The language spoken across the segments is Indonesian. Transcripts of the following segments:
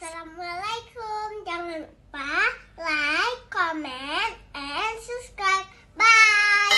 Assalamualaikum. Jangan lupa like, comment, and subscribe. Bye.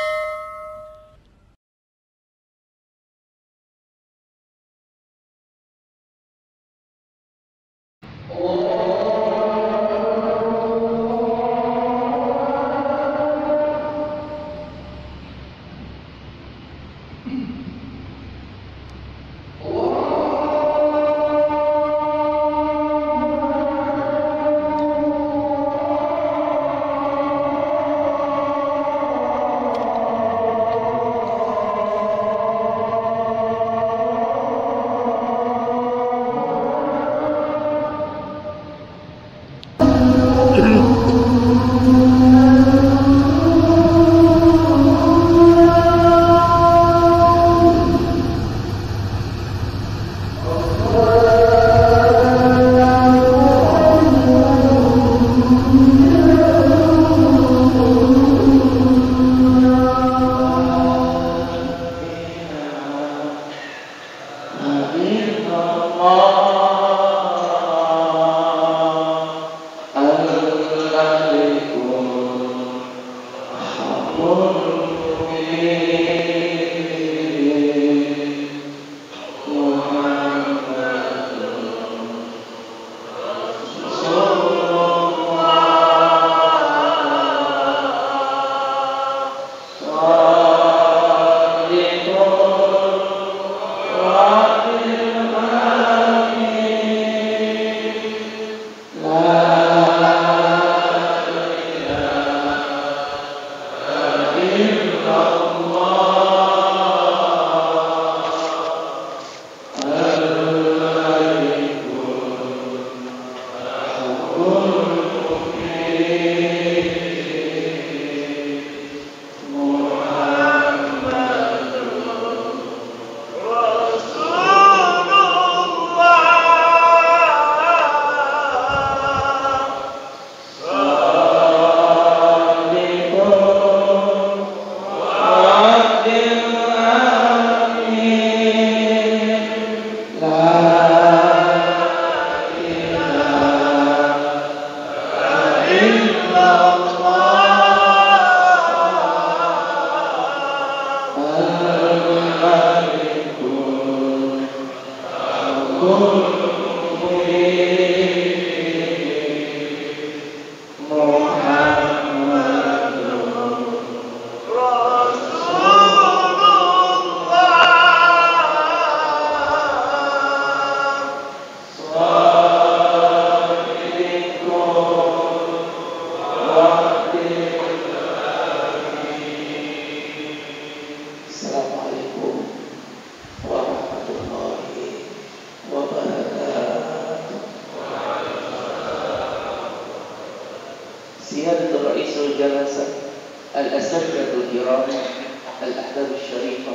سيادة الرئيس الجلسة الأساتذة الكرام الأحباب الشريفة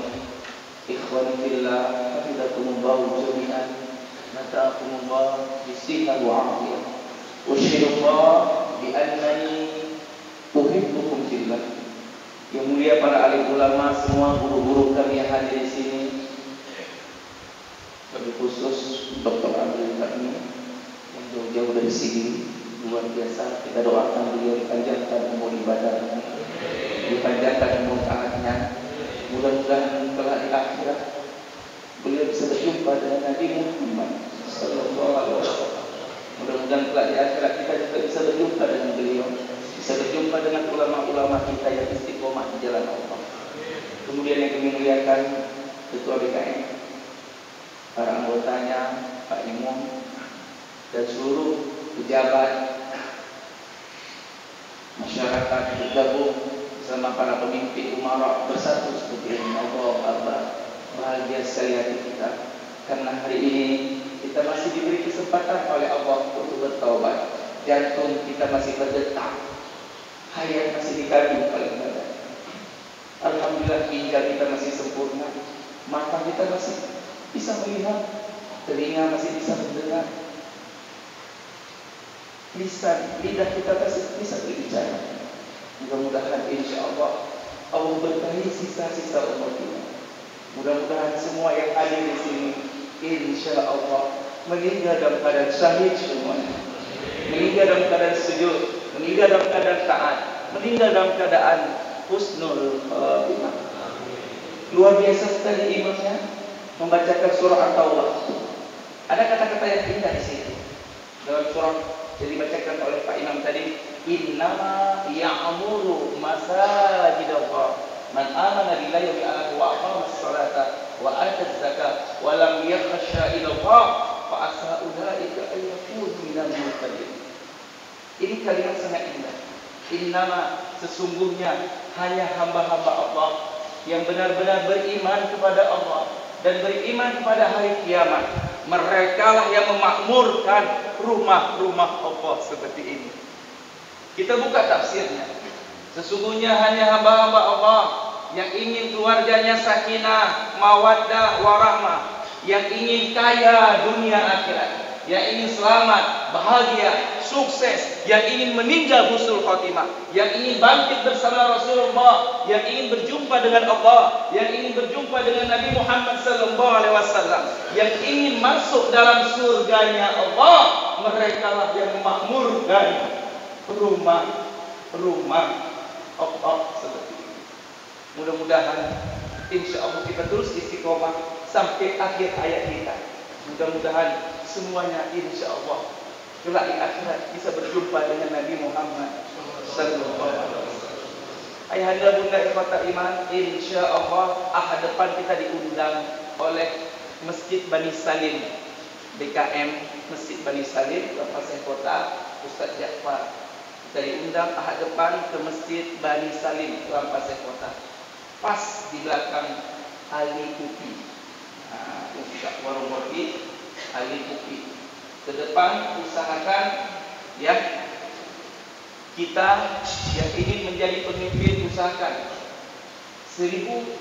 إخواني في الله حفظكم الله جميعا متاكم الله بالصحة والعافية أشهد الله بأنني أحبكم في الله. Yang mulia para alim ulama, semua guru-guru kami yang hadir di sini, lebih khusus Dr. Abdul Ghani yang jauh-jauh dari sini, luar biasa. Kita doakan beliau dipanjangkan umur ibadahnya, dipanjangkan umur taatnya. Mudah-mudahan kelak di akhirat beliau bisa berjumpa dengan Nabi Muhammad sallallahu alaihi wasallam. Mudah-mudahan kelak di akhirat kita juga bisa berjumpa dengan beliau, bisa berjumpa dengan ulama-ulama kita yang istiqomah di jalan Allah. Kemudian yang kami muliakan Ketua BKN, para anggotanya, Pak Imam, dan seluruh pejabat, masyarakat bergabung bersama para pemimpin umara bersatu seperti ini. Allah Akbar. Bahagia sekali hati kita karena hari ini kita masih diberi kesempatan oleh Allah untuk bertaubat. Jantung kita masih berdetak, hayat masih dikandung paling badan. Alhamdulillah ginjal kita masih sempurna, mata kita masih bisa melihat, telinga masih bisa mendengar, lidah kita masih bisa berbicara. Mudah-mudahan insya Allah Allah berkahi sisa-sisa umur kita. Mudah-mudahan semua yang hadir di sini insya Allah meninggal dalam keadaan syahid semuanya, meninggal dalam keadaan sujud, meninggal dalam keadaan taat, meninggal dalam keadaan husnul khatimah. Luar biasa sekali imamnya membacakan surah At-Taubah. Ada kata-kata yang indah di situ dalam surah yang dibacakan oleh Pak Imam tadi, innama ya'muru masajidallah man amana billahi wa bil akhir wa aqama as-salata wa ata az-zakata wa lam yakhsha illa Allah fa asa ulaika an yakunu minal muhtadin. Ini kalimat sangat indah. Innama, sesungguhnya hanya hamba-hamba Allah yang benar-benar beriman kepada Allah dan beriman kepada hari kiamat, merekalah yang memakmurkan rumah-rumah Allah seperti ini. Kita buka tafsirnya. Sesungguhnya hanya hamba-hamba Allah yang ingin keluarganya sakinah, mawaddah, warahmah, yang ingin kaya dunia akhirat, yang ingin selamat, bahagia, sukses, yang ingin meninggal husnul khotimah, yang ingin bangkit bersama Rasulullah, yang ingin berjumpa dengan Allah, yang ingin berjumpa dengan Nabi Muhammad SAW, yang ingin masuk dalam surganya Allah, merekalah yang memakmurkan rumah Allah seperti ini. Mudah-mudahan insya Allah kita terus istiqomah sampai akhir hayat kita. Mudah-mudahan semuanya insya Allah kelak di akhirat bisa berjumpa dengan Nabi Muhammad sallallahu alaihi wasallam. Ayahanda bunda ikhwata iman, insya Allah ahad depan kita diundang oleh Masjid Bani Salim, BKM Masjid Bani Salim, Kabupaten Kota, Ustaz Ja'far. Kita diundang ahad depan ke Masjid Bani Salim, Kabupaten Kota. Pas di belakang Ali Kupi. Warung kopi Ali Kupi. Ke depan usahakan ya, kita yang ingin menjadi pemimpin usahakan 1000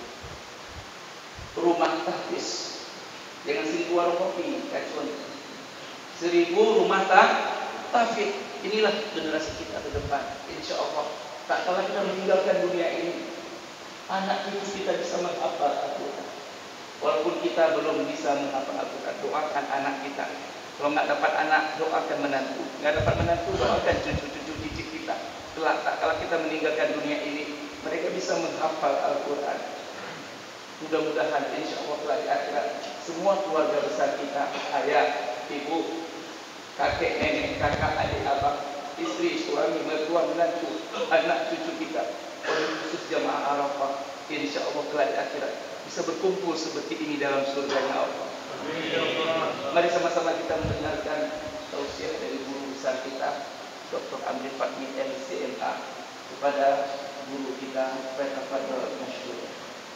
rumah tahfiz. Jangan 1000 warung kopi, kacun. 1000 rumah tahfiz. Inilah generasi kita ke depan. Insya Allah tak kala kita meninggalkan dunia ini, anak cucu kita bisa menghafal Al-Quran. Walaupun kita belum bisa menghafal Al-Quran, doakan anak kita. Kalau nggak dapat anak, doakan menantu. Nggak dapat menantu, doakan cucu-cucu cicit kita. Kelak tak kala kita meninggalkan dunia ini, mereka bisa menghafal Al-Quran. Mudah-mudahan insya Allah kelak di akhirat semua keluarga besar kita, ayah, ibu, kakek, nenek, kakak, adik, abang, istri, suami, mertua, menantu, anak cucu kita, orang khusus jamaah Arafah, insya Allah kelak di akhirat bisa berkumpul seperti ini dalam surganya Allah. Mari sama-sama kita mendengarkan tausiah dari guru besar kita, Dr. Amri Fatmi LCMA, kepada guru kita, Tafadhol Masyhur.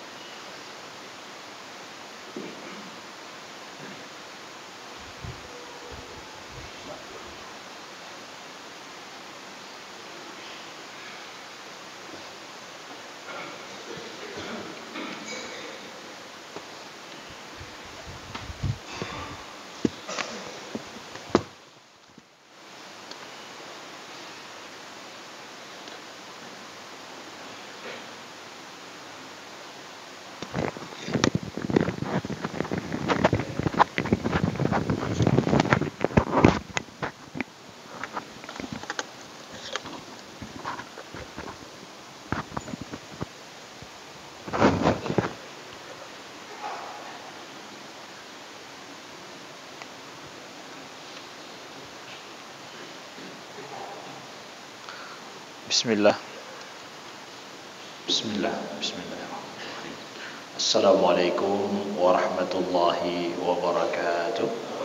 Bismillah. Assalamualaikum warahmatullahi wabarakatuh.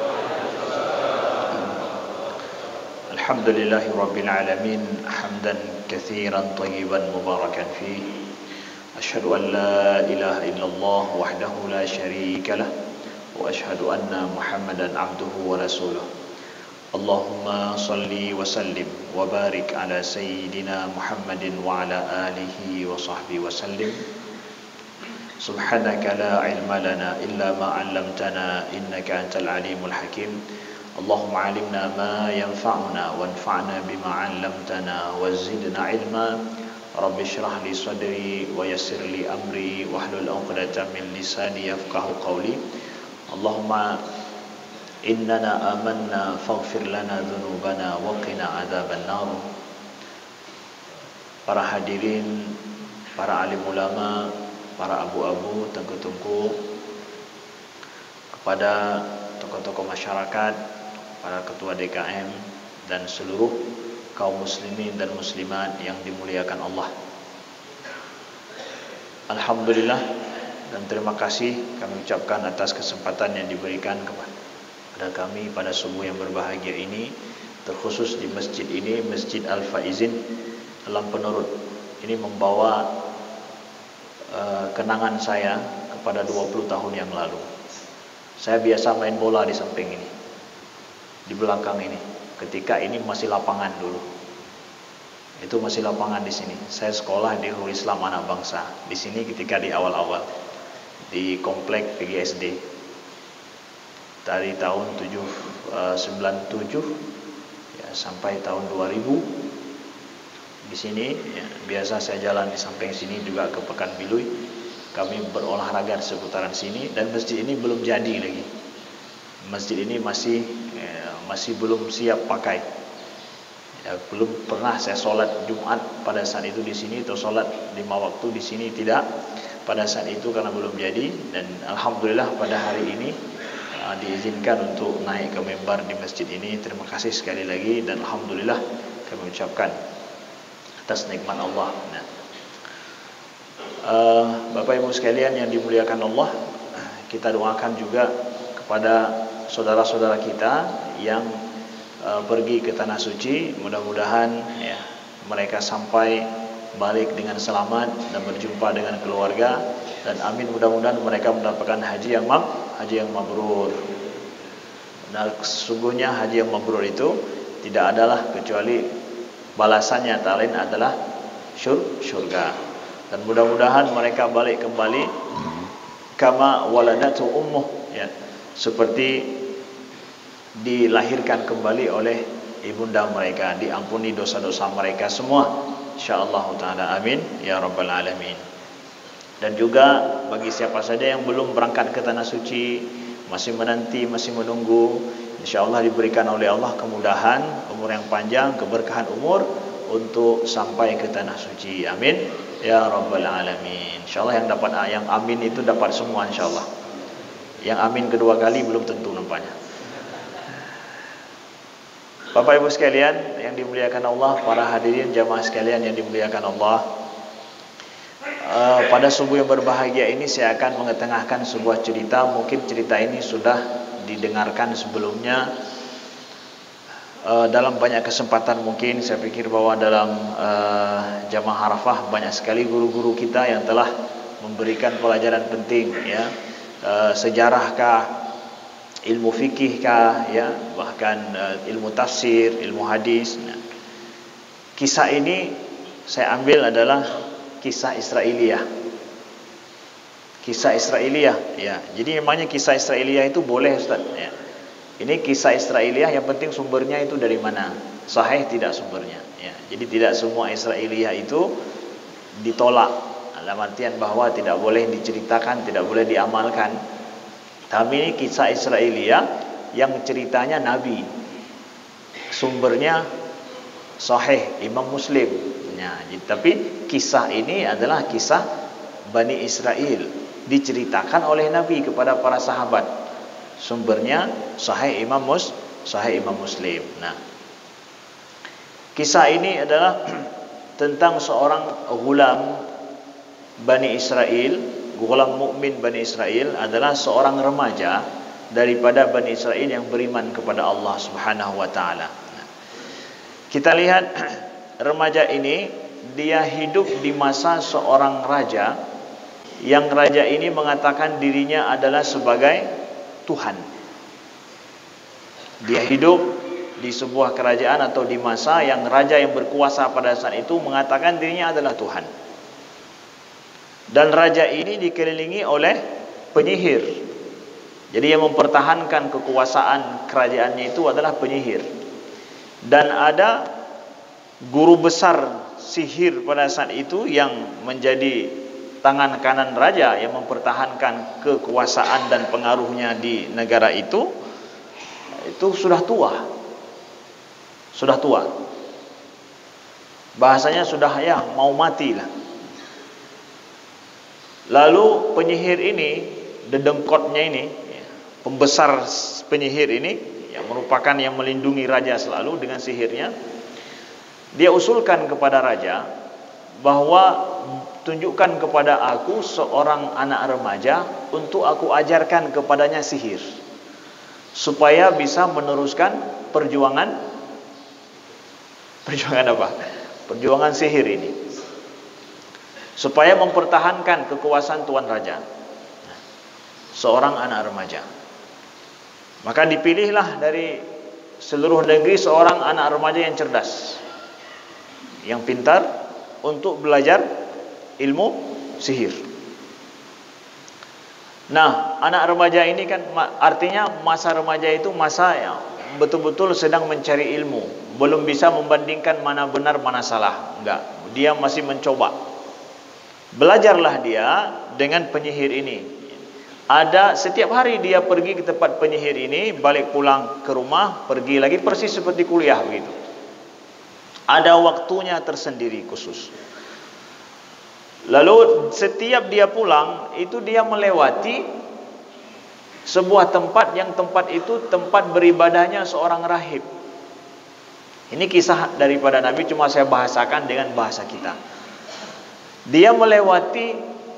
Alhamdulillahi rabbil alamin, hamdan katsiran tayyiban mubarakan fihi. Asyhadu an la ilaha illallah wahdahu la syarika lah wa asyhadu anna Muhammadan abduhu wa rasuluh. Allahumma salli wa sallim wa barik ala sayyidina Muhammadin wa ala alihi wa sahbihi wa sallim. Subhanaka la ilma lana illa ma 'allamtana innaka antal alimul hakim. Allahumma 'allimna ma yanfa'una wanfa'na bima 'allamtana wa zidna ilma. Rabbi shrah li sadri wa yassir li amri wahlul 'uqdatam min lisani yafqahu qawli. Allahumma إننا آمنا فاغفر لنا ذنوبنا وقنا عذاب النار. Para hadirin, para alim ulama, para abu-abu, tengku-tengku, kepada tokoh-tokoh masyarakat, para ketua DKM, dan seluruh kaum muslimin dan muslimat yang dimuliakan Allah. Alhamdulillah dan terima kasih kami ucapkan atas kesempatan yang diberikan kepada kami pada subuh yang berbahagia ini, terkhusus di masjid ini, Masjid Al-Faizin Alam Penurut. Ini membawa kenangan saya kepada 20 tahun yang lalu. Saya biasa main bola di samping ini, di belakang ini. Ketika ini masih lapangan dulu. Itu masih lapangan di sini. Saya sekolah di Nurul Islam Anak Bangsa. Di sini ketika di awal-awal di komplek PGSD. Dari tahun 97 ya, sampai tahun 2000. Di sini ya, biasa saya jalan di samping sini juga ke Pekan Bilui. Kami berolahraga di seputaran sini dan masjid ini belum jadi lagi. Masjid ini masih belum siap pakai. Ya, belum pernah saya sholat Jumat pada saat itu di sini, atau sholat 5 waktu di sini tidak pada saat itu karena belum jadi. Dan alhamdulillah pada hari ini diizinkan untuk naik ke mimbar di masjid ini. Terima kasih sekali lagi dan alhamdulillah kami ucapkan atas nikmat Allah. Nah, Bapak Ibu sekalian yang dimuliakan Allah, kita doakan juga kepada saudara-saudara kita yang pergi ke tanah suci. Mudah-mudahan ya, mereka sampai balik dengan selamat dan berjumpa dengan keluarga, dan amin, mudah-mudahan mereka mendapatkan haji yang mabrur. Nah, sesungguhnya haji yang mabrur itu tidak adalah kecuali balasannya tak lain adalah syurga. Dan mudah-mudahan mereka balik kembali kama waladatu ummuh, ya, seperti dilahirkan kembali oleh ibunda mereka, diampuni dosa-dosa mereka semua insyaallah taala, amin ya rabbal alamin. Dan juga bagi siapa saja yang belum berangkat ke tanah suci, masih menanti, masih menunggu, insyaallah diberikan oleh Allah kemudahan, umur yang panjang, keberkahan umur untuk sampai ke tanah suci, amin ya rabbal alamin. Insyaallah yang dapat yang amin itu dapat semua insyaallah. Yang amin kedua kali belum tentu nampaknya. Bapak Ibu sekalian yang dimuliakan Allah, para hadirin jamaah sekalian yang dimuliakan Allah, pada subuh yang berbahagia ini saya akan mengetengahkan sebuah cerita. Mungkin cerita ini sudah didengarkan sebelumnya dalam banyak kesempatan. Mungkin saya pikir bahwa dalam Jamaah Arafah banyak sekali guru-guru kita yang telah memberikan pelajaran penting, ya, sejarahkah, ilmu fikihkah, ya, bahkan ilmu tafsir, ilmu hadis. Nah, kisah ini saya ambil adalah kisah Israiliyah. Kisah Israiliyah, ya. Jadi memangnya kisah Israiliyah itu boleh, Ustaz, ya. Ini kisah Israiliyah, yang penting sumbernya itu dari mana? Sahih tidak sumbernya, ya. Jadi tidak semua Israiliyah itu ditolak, dalam artian bahwa tidak boleh diceritakan, tidak boleh diamalkan. Tapi ini kisah Israiliyah yang ceritanya Nabi, sumbernya sahih, Imam Muslim. Nah, tapi kisah ini adalah kisah Bani Israel, diceritakan oleh Nabi kepada para sahabat. Sumbernya sahih Imam Muslim. Nah, kisah ini adalah tentang seorang ghulam Bani Israel. Ghulam mukmin Bani Israel adalah seorang remaja daripada Bani Israel yang beriman kepada Allah Subhanahu wa taala. Nah, kita lihat remaja ini, dia hidup di masa seorang raja, yang raja ini mengatakan dirinya adalah sebagai Tuhan. Dia hidup di sebuah kerajaan atau di masa yang raja yang berkuasa pada saat itu mengatakan dirinya adalah Tuhan. Dan raja ini dikelilingi oleh penyihir. Jadi yang mempertahankan kekuasaan kerajaannya itu adalah penyihir. Dan ada guru besar sihir pada saat itu yang menjadi tangan kanan raja yang mempertahankan kekuasaan dan pengaruhnya di negara itu. itu sudah tua. Sudah tua. Bahasanya sudah ya mau mati lah. Lalu penyihir ini, dedengkotnya ini, pembesar penyihir ini, yang merupakan yang melindungi raja selalu dengan sihirnya, dia usulkan kepada raja bahwa tunjukkan kepada aku seorang anak remaja untuk aku ajarkan kepadanya sihir, supaya bisa meneruskan perjuangan apa? Perjuangan sihir ini, supaya mempertahankan kekuasaan tuan raja, seorang anak remaja. Maka dipilihlah dari seluruh negeri seorang anak remaja yang cerdas, yang pintar untuk belajar ilmu sihir. Nah, anak remaja ini kan artinya masa remaja itu masa yang betul-betul sedang mencari ilmu, belum bisa membandingkan mana benar mana salah. Enggak, dia masih mencoba. Belajarlah dia dengan penyihir ini. Ada setiap hari dia pergi ke tempat penyihir ini, balik pulang ke rumah, pergi lagi, persis seperti kuliah begitu. Ada waktunya tersendiri khusus. Lalu setiap dia pulang, itu dia melewati sebuah tempat yang tempat itu tempat beribadahnya seorang rahib. Ini kisah daripada Nabi, cuma saya bahasakan dengan bahasa kita. Dia melewati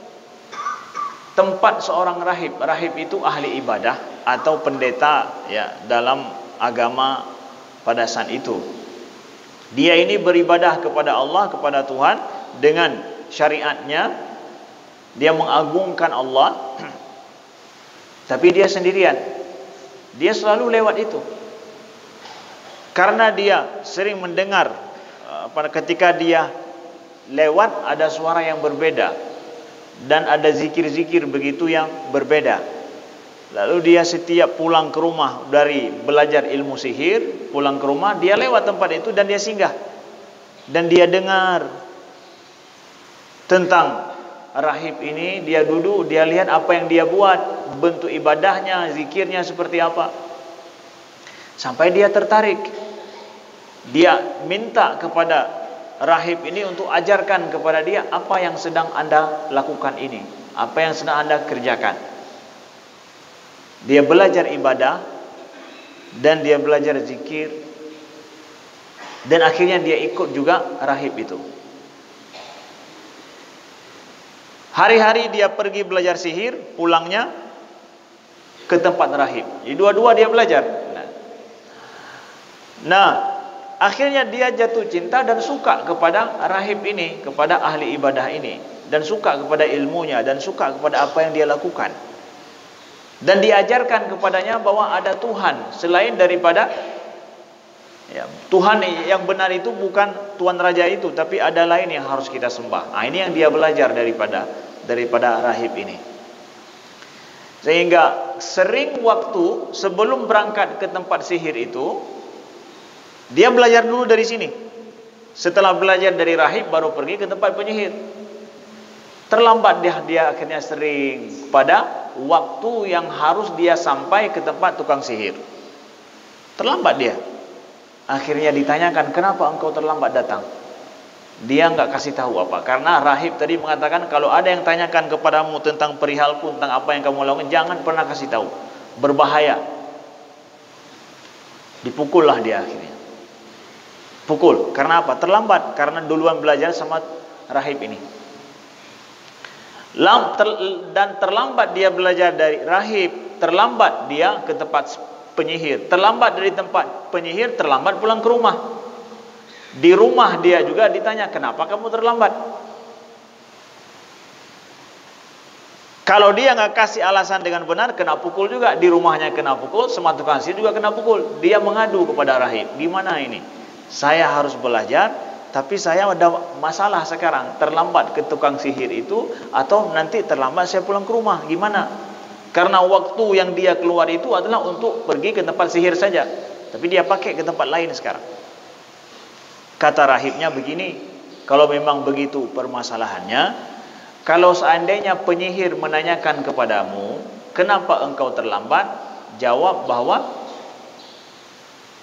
tempat seorang rahib. Rahib itu ahli ibadah atau pendeta ya dalam agama pada saat itu. Dia ini beribadah kepada Allah, kepada Tuhan dengan syariatnya. Dia mengagungkan Allah. Tapi dia sendirian. Dia selalu lewat itu. Karena dia sering mendengar pada ketika dia lewat ada suara yang berbeda dan ada zikir-zikir begitu yang berbeda. Lalu dia setiap pulang ke rumah dari belajar ilmu sihir, pulang ke rumah dia lewat tempat itu dan dia singgah. Dan dia dengar tentang rahib ini, dia duduk, dia lihat apa yang dia buat, bentuk ibadahnya, zikirnya seperti apa. Sampai dia tertarik. Dia minta kepada rahib ini untuk ajarkan kepada dia apa yang sedang Anda lakukan ini, apa yang sedang Anda kerjakan. Dia belajar ibadah dan dia belajar zikir, dan akhirnya dia ikut juga rahib itu. Hari-hari dia pergi belajar sihir, pulangnya ke tempat rahib. Jadi dua-dua dia belajar. Nah, akhirnya dia jatuh cinta dan suka kepada rahib ini, kepada ahli ibadah ini, dan suka kepada ilmunya, dan suka kepada apa yang dia lakukan. Dan diajarkan kepadanya bahwa ada Tuhan selain daripada ya, Tuhan yang benar itu bukan Tuan Raja itu, tapi ada lain yang harus kita sembah. Nah, ini yang dia belajar daripada rahib ini. Sehingga sering waktu sebelum berangkat ke tempat sihir itu, dia belajar dulu dari sini. Setelah belajar dari rahib baru pergi ke tempat penyihir. Terlambat dia akhirnya sering pada waktu yang harus dia sampai ke tempat tukang sihir. Terlambat dia. Akhirnya ditanyakan, kenapa engkau terlambat datang? Dia enggak kasih tahu apa. Karena rahib tadi mengatakan, kalau ada yang tanyakan kepadamu tentang perihalku, tentang apa yang kamu lakukan, jangan pernah kasih tahu. Berbahaya. Dipukullah dia akhirnya. Pukul. Karena apa? Terlambat. Karena duluan belajar sama rahib ini. Dan terlambat dia belajar dari rahib, terlambat dia ke tempat penyihir, terlambat dari tempat penyihir, terlambat pulang ke rumah. Di rumah dia juga ditanya, kenapa kamu terlambat? Kalau dia nggak kasih alasan dengan benar, kena pukul juga. Di rumahnya kena pukul, sama tukang sihir juga kena pukul. Dia mengadu kepada rahib, gimana ini? Saya harus belajar, tapi saya ada masalah sekarang, terlambat ke tukang sihir itu, atau nanti terlambat saya pulang ke rumah, gimana? Karena waktu yang dia keluar itu adalah untuk pergi ke tempat sihir saja, tapi dia pakai ke tempat lain sekarang. Kata rahibnya begini, kalau memang begitu permasalahannya, kalau seandainya penyihir menanyakan kepadamu, kenapa engkau terlambat? Jawab bahwa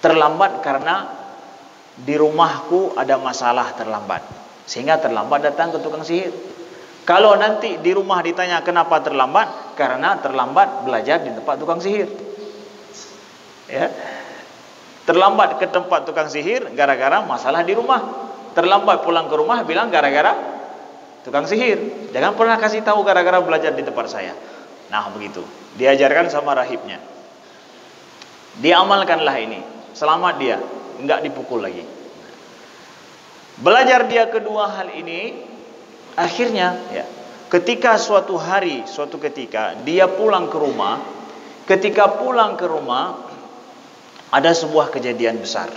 Terlambat karena di rumahku ada masalah terlambat, sehingga terlambat datang ke tukang sihir. Kalau nanti di rumah ditanya kenapa terlambat, karena terlambat belajar di tempat tukang sihir. Ya. Terlambat ke tempat tukang sihir gara-gara masalah di rumah. Terlambat pulang ke rumah bilang gara-gara tukang sihir. Jangan pernah kasih tahu gara-gara belajar di tempat saya. Nah, begitu. Diajarkan sama rahibnya. Diamalkanlah ini. Selamat dia, enggak dipukul lagi. Belajar dia kedua hal ini, akhirnya ya, ketika suatu hari, suatu ketika dia pulang ke rumah, ketika pulang ke rumah ada sebuah kejadian besar.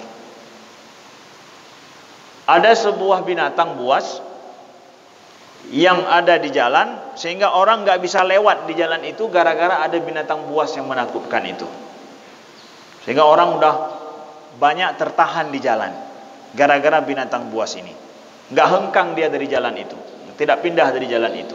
Ada sebuah binatang buas yang ada di jalan, sehingga orang enggak bisa lewat di jalan itu gara-gara ada binatang buas yang menakutkan itu. Sehingga orang udah banyak tertahan di jalan gara-gara binatang buas ini. Enggak hengkang dia dari jalan itu, tidak pindah dari jalan itu.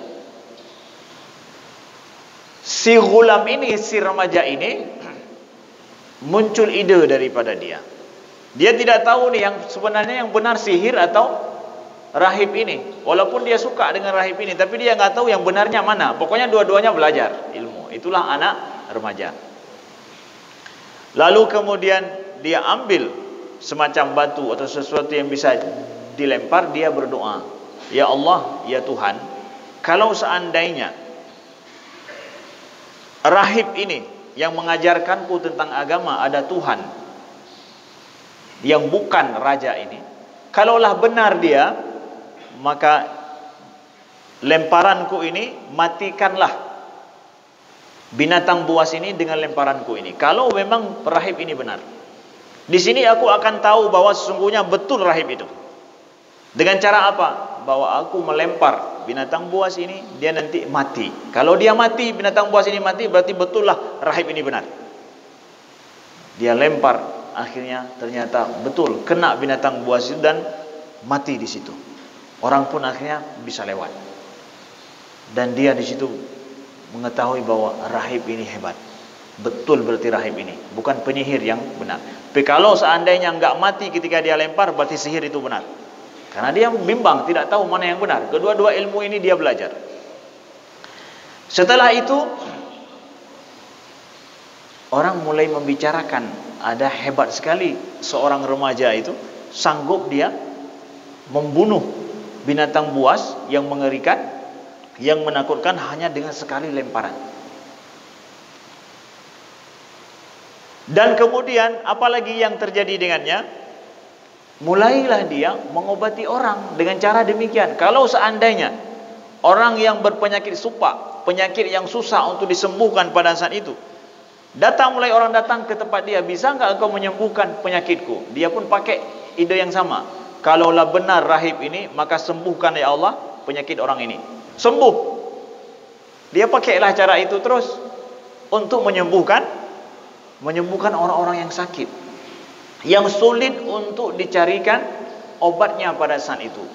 Si ghulam ini, si remaja ini muncul ide daripada dia. Dia tidak tahu nih yang sebenarnya yang benar sihir atau rahib ini. Walaupun dia suka dengan rahib ini, tapi dia enggak tahu yang benarnya mana. Pokoknya dua-duanya belajar ilmu. Itulah anak remaja. Lalu kemudian dia ambil semacam batu atau sesuatu yang bisa dilempar, dia berdoa, ya Allah, ya Tuhan, kalau seandainya rahib ini yang mengajarkanku tentang agama ada Tuhan yang bukan raja ini, kalaulah benar dia, maka lemparanku ini matikanlah binatang buas ini dengan lemparanku ini. Kalau memang rahib ini benar, di sini aku akan tahu bahwa sesungguhnya betul rahib itu. Dengan cara apa? Bahwa aku melempar binatang buas ini, dia nanti mati. Kalau dia mati, binatang buas ini mati, berarti betullah rahib ini benar. Dia lempar, akhirnya ternyata betul kena binatang buas itu dan mati di situ. Orang pun akhirnya bisa lewat. Dan dia di situ mengetahui bahwa rahib ini hebat. Betul berarti rahib ini, bukan penyihir yang benar. Tapi kalau seandainya enggak mati ketika dia lempar, berarti sihir itu benar. Karena dia bimbang, tidak tahu mana yang benar. Kedua-dua ilmu ini dia belajar. Setelah itu orang mulai membicarakan, ada hebat sekali seorang remaja itu, sanggup dia membunuh binatang buas yang mengerikan, yang menakutkan hanya dengan sekali lemparan. Dan kemudian apalagi yang terjadi dengannya? Mulailah dia mengobati orang dengan cara demikian. Kalau seandainya orang yang berpenyakit supak, penyakit yang susah untuk disembuhkan pada saat itu, mulai orang datang ke tempat dia, bisa enggak engkau menyembuhkan penyakitku? Dia pun pakai ide yang sama. Kalaulah benar rahib ini, maka sembuhkan ya Allah penyakit orang ini. Sembuh. Dia pakailah cara itu terus untuk menyembuhkan orang-orang yang sakit, yang sulit untuk dicarikan obatnya pada saat itu.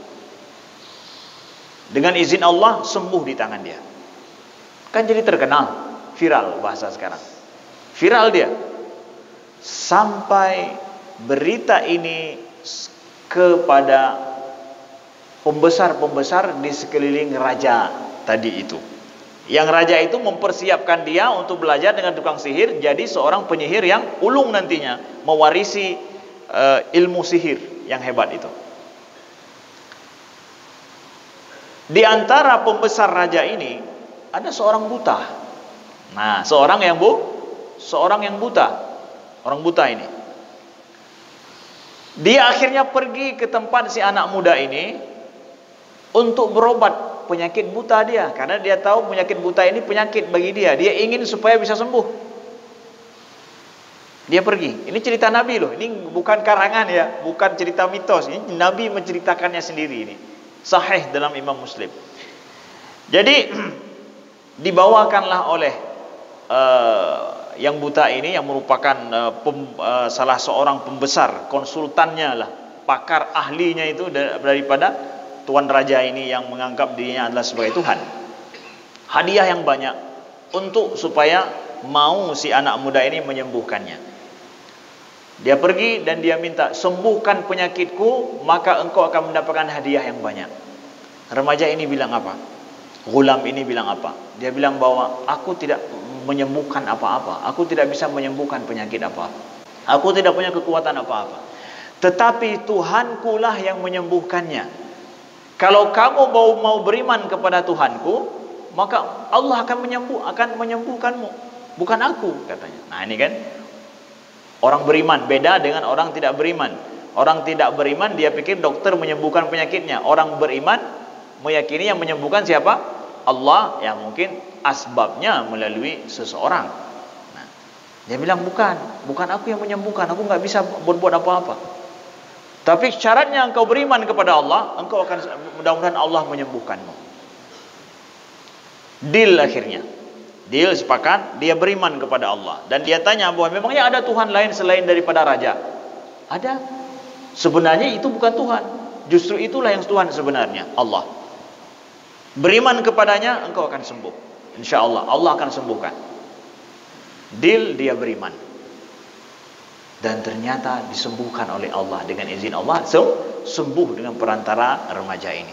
Dengan izin Allah sembuh di tangan dia. Kan jadi terkenal, viral bahasa sekarang. Viral dia. Sampai berita ini kepada pembesar-pembesar di sekeliling raja tadi itu. Yang raja itu mempersiapkan dia untuk belajar dengan tukang sihir, jadi seorang penyihir yang ulung nantinya, mewarisi ilmu sihir yang hebat itu. Di antara pembesar raja ini ada seorang buta. Nah, seorang yang buta. Orang buta ini. Dia akhirnya pergi ke tempat si anak muda ini untuk berobat penyakit buta dia, karena dia tahu penyakit buta ini penyakit bagi dia. Dia ingin supaya bisa sembuh. Dia pergi. Ini cerita Nabi loh. Ini bukan karangan ya, bukan cerita mitos. Ini Nabi menceritakannya sendiri ini. Sahih dalam Imam Muslim. Jadi dibawakanlah oleh yang buta ini, yang merupakan salah seorang pembesar, konsultannya lah, pakar ahlinya itu daripada tuan raja ini yang menganggap dirinya adalah sebagai Tuhan. Hadiah yang banyak untuk supaya mau si anak muda ini menyembuhkannya. Dia pergi dan dia minta, sembuhkan penyakitku, maka engkau akan mendapatkan hadiah yang banyak. Remaja ini bilang apa? Ghulam ini bilang apa? Dia bilang bahwa aku tidak menyembuhkan apa-apa. Aku tidak bisa menyembuhkan penyakit apa-apa. Aku tidak punya kekuatan apa-apa. Tetapi Tuhanku lah yang menyembuhkannya. Kalau kamu mau beriman kepada Tuhanku, maka Allah akan menyembuhkanmu, bukan aku, katanya. Nah, ini kan orang beriman beda dengan orang tidak beriman. Orang tidak beriman dia pikir dokter menyembuhkan penyakitnya. Orang beriman meyakini yang menyembuhkan siapa? Allah, yang mungkin asbabnya melalui seseorang. Nah, dia bilang bukan aku yang menyembuhkan, aku nggak bisa berbuat apa-apa. Tapi syaratnya engkau beriman kepada Allah, engkau akan, mudah-mudahan Allah menyembuhkanmu. Deal akhirnya. Deal, sepakat, dia beriman kepada Allah. Dan dia tanya bahwa memangnya ada Tuhan lain selain daripada raja? Ada. Sebenarnya itu bukan Tuhan. Justru itulah yang Tuhan sebenarnya, Allah. Beriman kepadanya, engkau akan sembuh. Insya Allah, Allah akan sembuhkan. Deal, dia beriman. Dan ternyata disembuhkan oleh Allah dengan izin Allah. Sembuh dengan perantara remaja ini.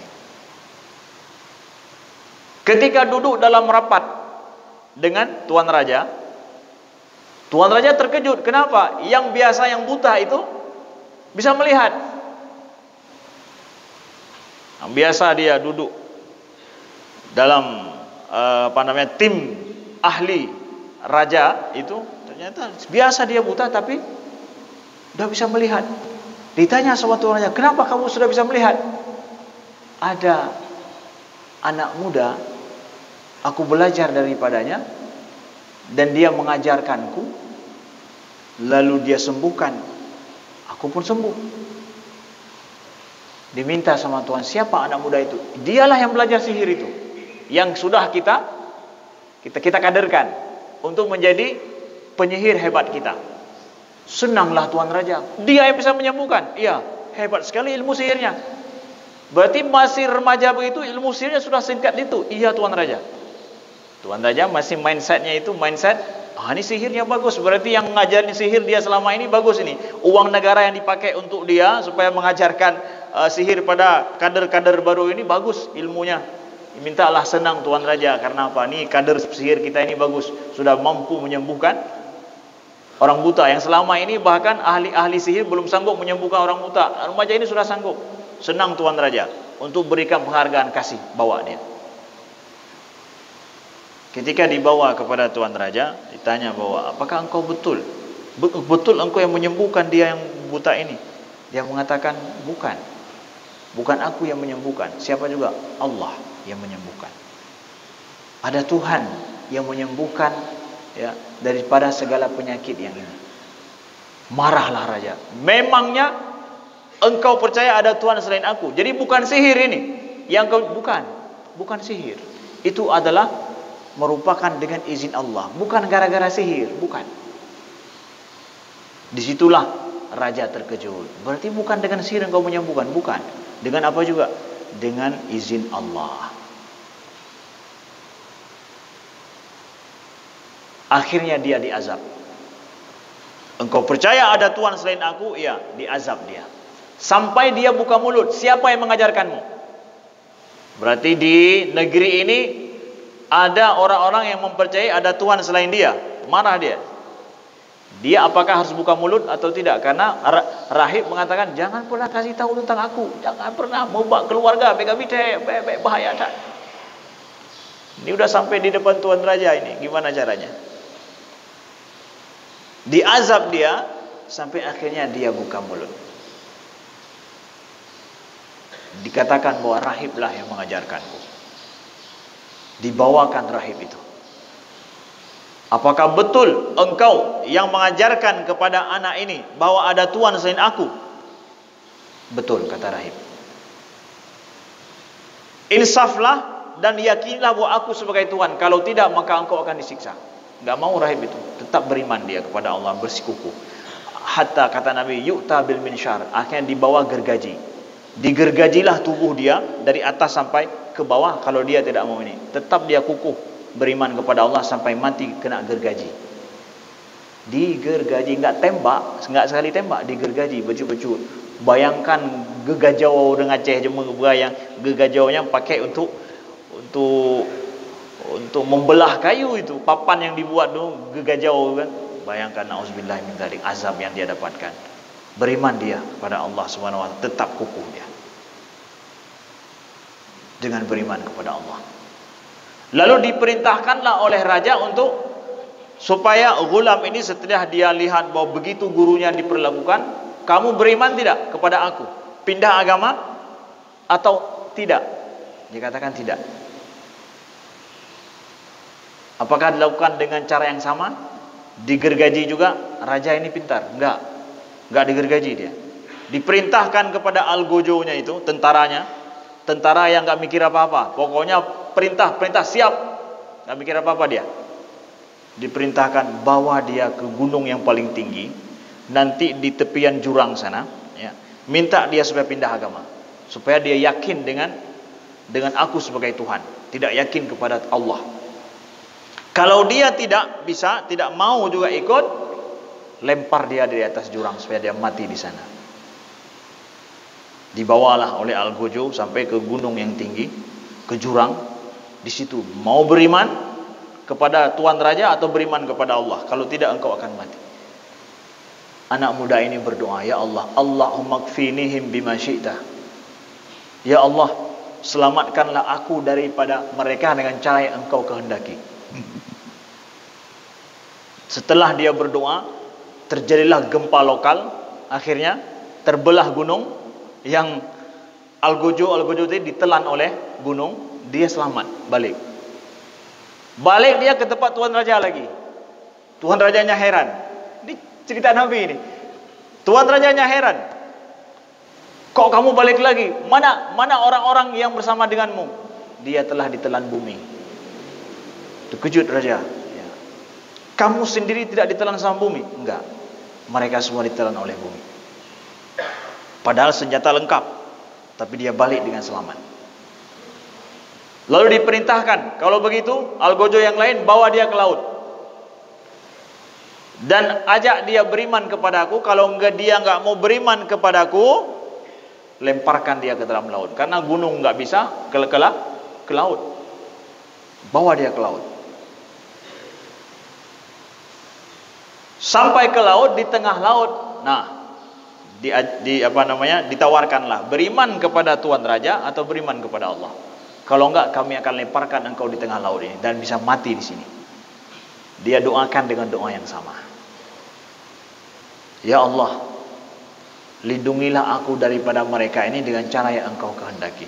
Ketika duduk dalam rapat dengan Tuan Raja terkejut. Kenapa? Yang biasa yang buta itu bisa melihat. Yang biasa dia duduk dalam tim ahli raja itu, ternyata biasa dia buta tapi sudah bisa melihat. Ditanya sama Tuan Raja, kenapa kamu sudah bisa melihat? Ada anak muda, aku belajar daripadanya dan dia mengajarkanku, lalu dia sembuhkan, aku pun sembuh. Diminta sama Tuhan, siapa anak muda itu? Dialah yang belajar sihir itu, yang sudah kita kaderkan untuk menjadi penyihir hebat kita. Senanglah Tuan Raja, dia yang bisa menyembuhkan. Iya, hebat sekali ilmu sihirnya. Berarti masih remaja begitu, ilmu sihirnya sudah singkat itu. Iya Tuan Raja. Tuan Raja masih mindsetnya itu mindset, ini sihirnya bagus. Berarti yang ngajarin sihir dia selama ini bagus ini. Uang negara yang dipakai untuk dia supaya mengajarkan sihir pada kader-kader baru ini bagus ilmunya. Mintalah senang Tuan Raja, karena apa? Nih kader sihir kita ini bagus, sudah mampu menyembuhkan orang buta yang selama ini bahkan ahli-ahli sihir belum sanggup menyembuhkan orang buta. Remaja ini sudah sanggup. Senang Tuan Raja untuk berikan penghargaan, kasih, bawa dia. Ketika dibawa kepada Tuan Raja, ditanya bahwa apakah engkau betul engkau yang menyembuhkan dia yang buta ini? Dia mengatakan bukan aku yang menyembuhkan. Siapa juga? Allah yang menyembuhkan. Ada Tuhan yang menyembuhkan, ya, daripada segala penyakit yang ini. Marahlah raja. Memangnya engkau percaya ada Tuhan selain aku? Jadi bukan sihir ini yang kau, bukan sihir. Itu adalah merupakan dengan izin Allah, bukan gara-gara sihir, bukan. Disitulah raja terkejut. Berarti bukan dengan sihir engkau menyembuhkan, bukan. Dengan apa juga? Dengan izin Allah. Akhirnya dia diazab. Engkau percaya ada Tuhan selain aku? Iya, diazab dia. Sampai dia buka mulut, siapa yang mengajarkanmu? Berarti di negeri ini ada orang-orang yang mempercayai ada Tuhan selain dia. Marah dia. Dia apakah harus buka mulut atau tidak? Karena rahib mengatakan, jangan pernah kasih tahu tentang aku. Jangan pernah membawa keluarga, bahaya tak? Ini udah sampai di depan Tuan Raja ini. Gimana caranya? Diazab dia sampai akhirnya dia buka mulut. Dikatakan bahwa rahiblah yang mengajarkanku. Dibawakan rahib itu. Apakah betul engkau yang mengajarkan kepada anak ini bahwa ada Tuhan selain aku? Betul, kata rahib. Insaflah dan yakinilah bahwa aku sebagai Tuhan. Kalau tidak, maka engkau akan disiksa. Gak mau rahib itu, tetap beriman dia kepada Allah, bersikukuh. Hatta kata Nabi, yu'ta bil minsyar, akhirnya dibawa gergaji. Digergajilah tubuh dia dari atas sampai ke bawah. Kalau dia tidak mau ini, tetap dia kukuh beriman kepada Allah sampai mati kena gergaji. Digergaji, nggak tembak, nggak sekali tembak, digergaji becut-becut. Bayangkan gegajau dengan Aceh cuma bayang gegajaunya pakai untuk membelah kayu itu, papan yang dibuat tuh gegajau kan. Bayangkan, nauzubillah min dzalik, azab yang dia dapatkan. Beriman dia pada Allah Subhanahu wa taala, tetap kukuh dia dengan beriman kepada Allah. Lalu diperintahkanlah oleh raja untuk supaya ghulam ini setelah dia lihat bahwa begitu gurunya diperlakukan, kamu beriman tidak kepada aku? Pindah agama atau tidak? Dia katakan tidak. Apakah dilakukan dengan cara yang sama? Digergaji juga? Raja ini pintar. Enggak digergaji dia. Diperintahkan kepada algojonya itu, tentaranya, tentara yang enggak mikir apa-apa. Pokoknya perintah siap. Enggak mikir apa-apa dia. Diperintahkan bawa dia ke gunung yang paling tinggi, nanti di tepian jurang sana, ya, minta dia supaya pindah agama, supaya dia yakin dengan aku sebagai Tuhan, tidak yakin kepada Allah. Kalau dia tidak bisa, tidak mau juga ikut, lempar dia dari atas jurang supaya dia mati di sana. Dibawalah oleh algojo sampai ke gunung yang tinggi, ke jurang. Di situ mau beriman kepada Tuan Raja atau beriman kepada Allah. Kalau tidak, engkau akan mati. Anak muda ini berdoa, ya Allah, Allahumma kfinihim bima syi'ta. Ya Allah, selamatkanlah aku daripada mereka dengan cara yang engkau kehendaki. Setelah dia berdoa, terjadilah gempa lokal. Akhirnya terbelah gunung yang algojo itu ditelan oleh gunung. Dia selamat, balik dia ke tempat Tuan Raja lagi. Tuan Rajanya heran. Ini cerita Nabi ini. Tuan Rajanya heran. Kok kamu balik lagi? Mana orang-orang yang bersama denganmu? Dia telah ditelan bumi. Terkejut Raja. Ya. Kamu sendiri tidak ditelan sama bumi? Enggak. Mereka semua ditelan oleh bumi. Padahal senjata lengkap. Tapi dia balik dengan selamat. Lalu diperintahkan, kalau begitu algojo yang lain bawa dia ke laut dan ajak dia beriman kepadaku. Kalau dia enggak mau beriman kepadaku, lemparkan dia ke dalam laut, karena gunung enggak bisa ke laut. Bawa dia ke laut. Sampai ke laut, di tengah laut, nah, ditawarkanlah, beriman kepada Tuan Raja atau beriman kepada Allah. Kalau enggak, kami akan lemparkan engkau di tengah laut ini dan bisa mati di sini. Dia doakan dengan doa yang sama. Ya Allah, lindungilah aku daripada mereka ini dengan cara yang engkau kehendaki.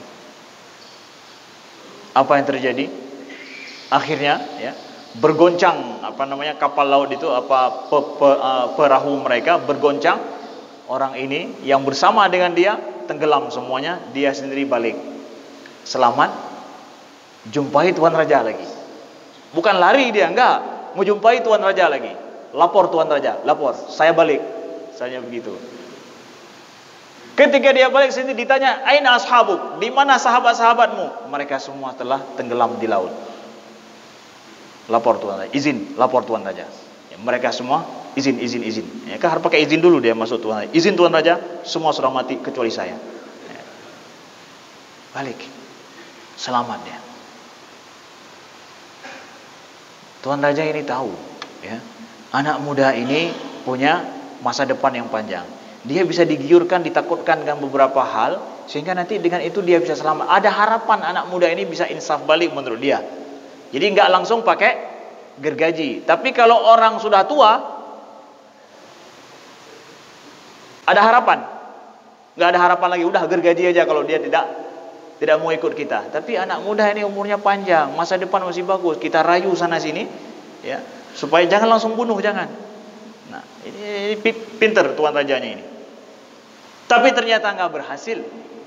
Apa yang terjadi? Akhirnya, ya, bergoncang kapal laut itu, perahu mereka bergoncang. Orang ini yang bersama dengan dia tenggelam semuanya, dia sendiri balik selamat. Jumpai Tuan Raja lagi. Bukan lari dia, enggak. Mau jumpai Tuan Raja lagi. Lapor Tuan Raja, lapor. Saya balik. Saya begitu. Ketika dia balik sini ditanya, "Aina ashabuk?" Di mana sahabat-sahabatmu? Mereka semua telah tenggelam di laut. Lapor Tuan Raja. Izin, lapor Tuan Raja. Ya, mereka semua izin. Ya, kan harus pakai izin dulu dia masuk Tuan Raja. Izin Tuan Raja, semua sudah mati kecuali saya. Ya. Balik. Selamat dia. Tuan Raja ini tahu, ya, anak muda ini punya masa depan yang panjang. Dia bisa digiurkan, ditakutkan dengan beberapa hal, sehingga nanti dengan itu dia bisa selamat. Ada harapan anak muda ini bisa insaf balik menurut dia. Jadi enggak langsung pakai gergaji. Tapi kalau orang sudah tua, ada harapan. Enggak ada harapan lagi, udah gergaji aja kalau dia tidak mau ikut kita. Tapi anak muda ini umurnya panjang, masa depan masih bagus, kita rayu sana sini, ya, supaya jangan langsung bunuh, jangan. Nah, ini pinter Tuan Rajanya ini. Tapi ternyata nggak berhasil.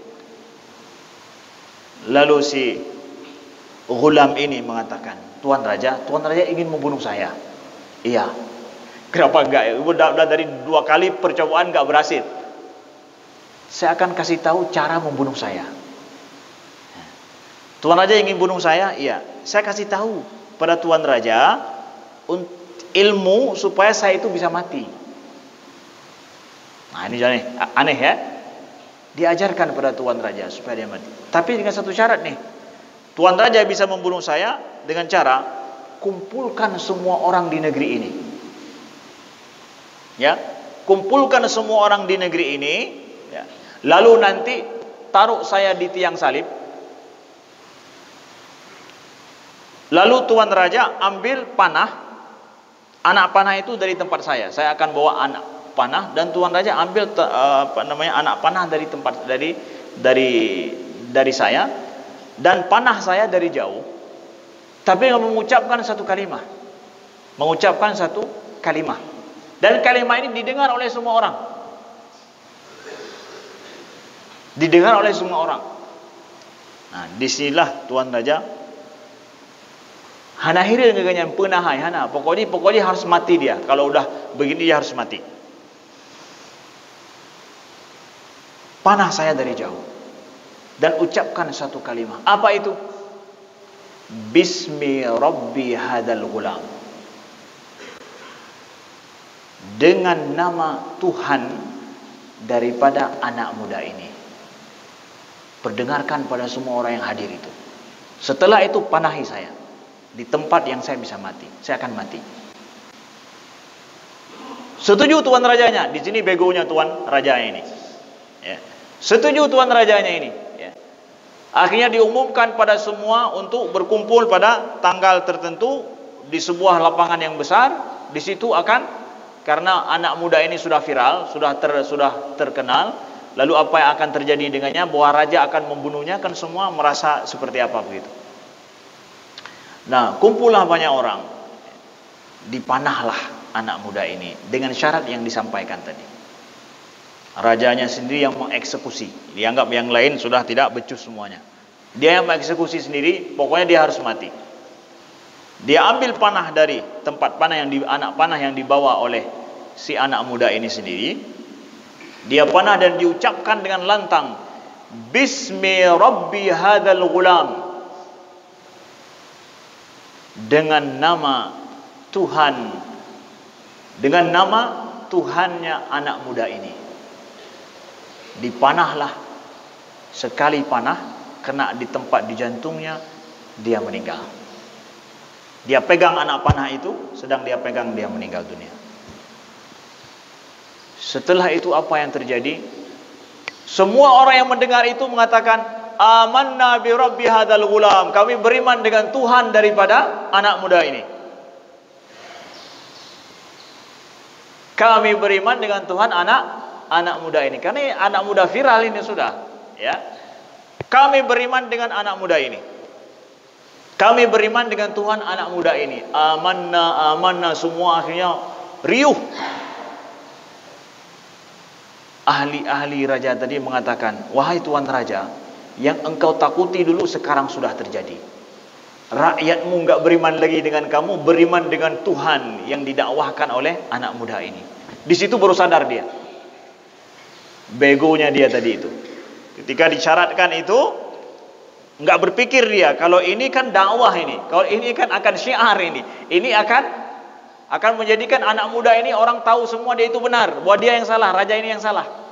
Lalu si ghulam ini mengatakan, Tuan Raja ingin membunuh saya. Iya. Kenapa enggak? Udah dari 2 kali percobaan nggak berhasil. Saya akan kasih tahu cara membunuh saya. Tuan Raja ingin bunuh saya? Iya. Saya kasih tahu pada Tuan Raja, ilmu supaya saya itu bisa mati. Nah, ini aneh ya. Diajarkan pada Tuan Raja supaya dia mati. Tapi dengan satu syarat nih. Tuan Raja bisa membunuh saya dengan cara kumpulkan semua orang di negeri ini. Ya, kumpulkan semua orang di negeri ini, ya. Lalu nanti taruh saya di tiang salib. Lalu Tuan Raja ambil panah, anak panah itu dari tempat saya. Saya akan bawa anak panah dan Tuan Raja ambil anak panah dari tempat dari saya dan panah saya dari jauh. Tapi mengucapkan satu kalimah. Mengucapkan satu kalimah. Dan kalimah ini didengar oleh semua orang. Didengar oleh semua orang. Nah, disinilah Tuan Raja hana hirir dengan penahai hana. Pokoknya harus mati dia. Kalau udah begini dia harus mati. Panah saya dari jauh. Dan ucapkan satu kalimah. Apa itu? Bismi Rabbi hadal gulam. Dengan nama Tuhan daripada anak muda ini. Perdengarkan pada semua orang yang hadir itu. Setelah itu panahi saya. Di tempat yang saya bisa mati. Saya akan mati. Setuju Tuan Rajanya. Di sini begonya Tuan Rajanya ini. Ya. Setuju Tuan Rajanya ini. Ya. Akhirnya diumumkan pada semua untuk berkumpul pada tanggal tertentu di sebuah lapangan yang besar. Di situ akan, karena anak muda ini sudah viral, sudah terkenal. Lalu apa yang akan terjadi dengannya? Bahwa raja akan membunuhnya, kan semua merasa seperti apa begitu. Nah, kumpullah banyak orang. Dipanahlah anak muda ini dengan syarat yang disampaikan tadi. Rajanya sendiri yang mengeksekusi. Dianggap yang lain sudah tidak becus semuanya. Dia yang mengeksekusi sendiri, pokoknya dia harus mati. Dia ambil panah dari tempat panah anak panah yang dibawa oleh si anak muda ini sendiri. Dia panah dan diucapkan dengan lantang, Bismi Rabbi hadal gulam. Dengan nama Tuhan, dengan nama Tuhannya anak muda ini. Dipanahlah. Sekali panah kena di tempat di jantungnya, dia meninggal. Dia pegang anak panah itu, sedang dia pegang, dia meninggal dunia. Setelah itu apa yang terjadi? Semua orang yang mendengar itu mengatakan, Amanna bi Rabbi hadal gulam. Kami beriman dengan Tuhan daripada anak muda ini. Kami beriman dengan Tuhan anak muda ini. Karena anak muda viral ini sudah, ya. Kami beriman dengan anak muda ini. Kami beriman dengan Tuhan anak muda ini. Amanna, semua akhirnya riuh. Ahli-ahli raja tadi mengatakan, wahai Tuan Raja, yang engkau takuti dulu sekarang sudah terjadi. Rakyatmu enggak beriman lagi dengan kamu, beriman dengan Tuhan yang didakwahkan oleh anak muda ini. Di situ baru sadar dia. Begonya dia tadi itu. Ketika disyaratkan itu, enggak berpikir dia, kalau ini kan dakwah ini, kalau ini kan akan syiar ini. Ini akan menjadikan anak muda ini orang tahu semua dia itu benar, bahwa dia yang salah, raja ini yang salah.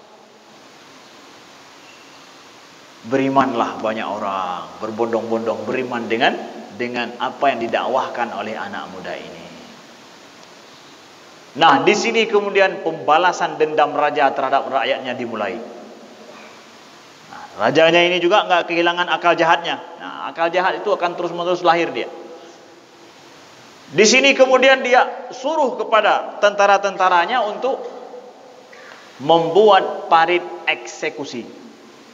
Berimanlah banyak orang, berbondong-bondong beriman dengan apa yang didakwahkan oleh anak muda ini. Nah, di sini kemudian pembalasan dendam raja terhadap rakyatnya dimulai. Nah, rajanya ini juga enggak kehilangan akal jahatnya. Nah, akal jahat itu akan terus-menerus lahir dia. Di sini kemudian dia suruh kepada tentara-tentaranya untuk membuat parit eksekusi.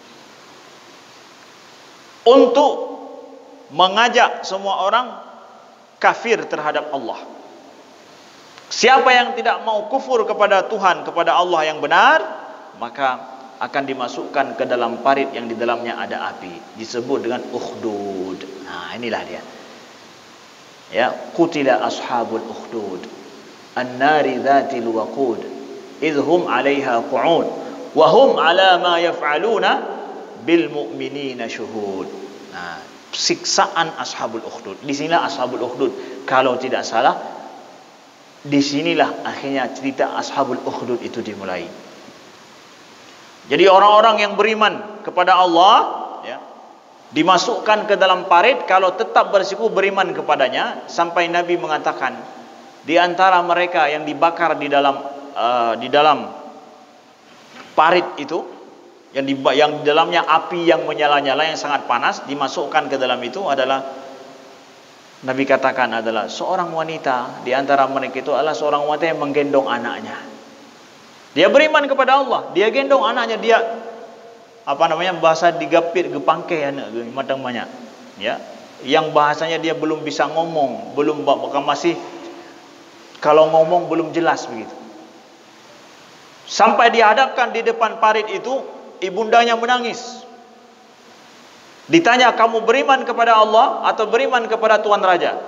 Untuk mengajak semua orang kafir terhadap Allah. Siapa yang tidak mau kufur kepada Tuhan, kepada Allah yang benar, maka akan dimasukkan ke dalam parit yang di dalamnya ada api. Disebut dengan ukhdud. Nah, inilah dia. Ya, qutila ashabul ukhdud. An-nari dhatil waqud. Idhum 'alaiha qu'ud. Wa hum 'ala ma yaf'aluna bil mu'minina syuhud. Nah, siksaan ashabul ukhdud. Di sinilah ashabul ukhdud. Kalau tidak salah, Disinilah akhirnya cerita Ashabul Ukhdud itu dimulai. Jadi orang-orang yang beriman kepada Allah, ya, dimasukkan ke dalam parit kalau tetap bersikukuh beriman kepadanya, sampai Nabi mengatakan di antara mereka yang dibakar di dalam parit itu, yang di dalamnya api yang menyala-nyala yang sangat panas, dimasukkan ke dalam itu adalah, Nabi katakan adalah seorang wanita. Di antara mereka itu adalah seorang wanita yang menggendong anaknya. Dia beriman kepada Allah, dia gendong anaknya, dia bahasa digapit gepangke anak matang banyak, ya, yang bahasanya dia belum bisa ngomong, masih kalau ngomong belum jelas begitu. Sampai dihadapkan di depan parit itu, ibundanya menangis. Ditanya, kamu beriman kepada Allah atau beriman kepada Tuan Raja?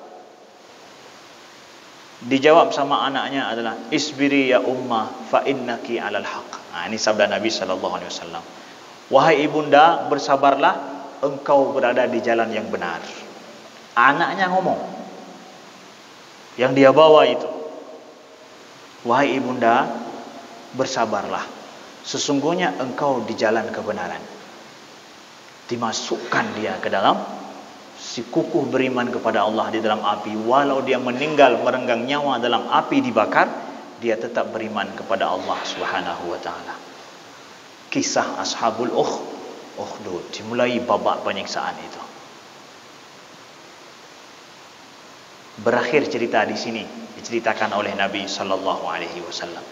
Dijawab sama anaknya adalah, isbiri ya ummah fa innaki alal haq. Ini sabda Nabi SAW. Wahai ibunda, bersabarlah, engkau berada di jalan yang benar. Anaknya ngomong, yang dia bawa itu, wahai ibunda, bersabarlah, sesungguhnya engkau di jalan kebenaran. Dimasukkan dia ke dalam, si kukuh beriman kepada Allah di dalam api. Walau dia meninggal merenggang nyawa dalam api dibakar, dia tetap beriman kepada Allah Subhanahu wa taala. Kisah Ashabul Ukhdud dimulai babak penyiksaan itu. Berakhir cerita di sini diceritakan oleh Nabi sallallahu alaihi wasallam.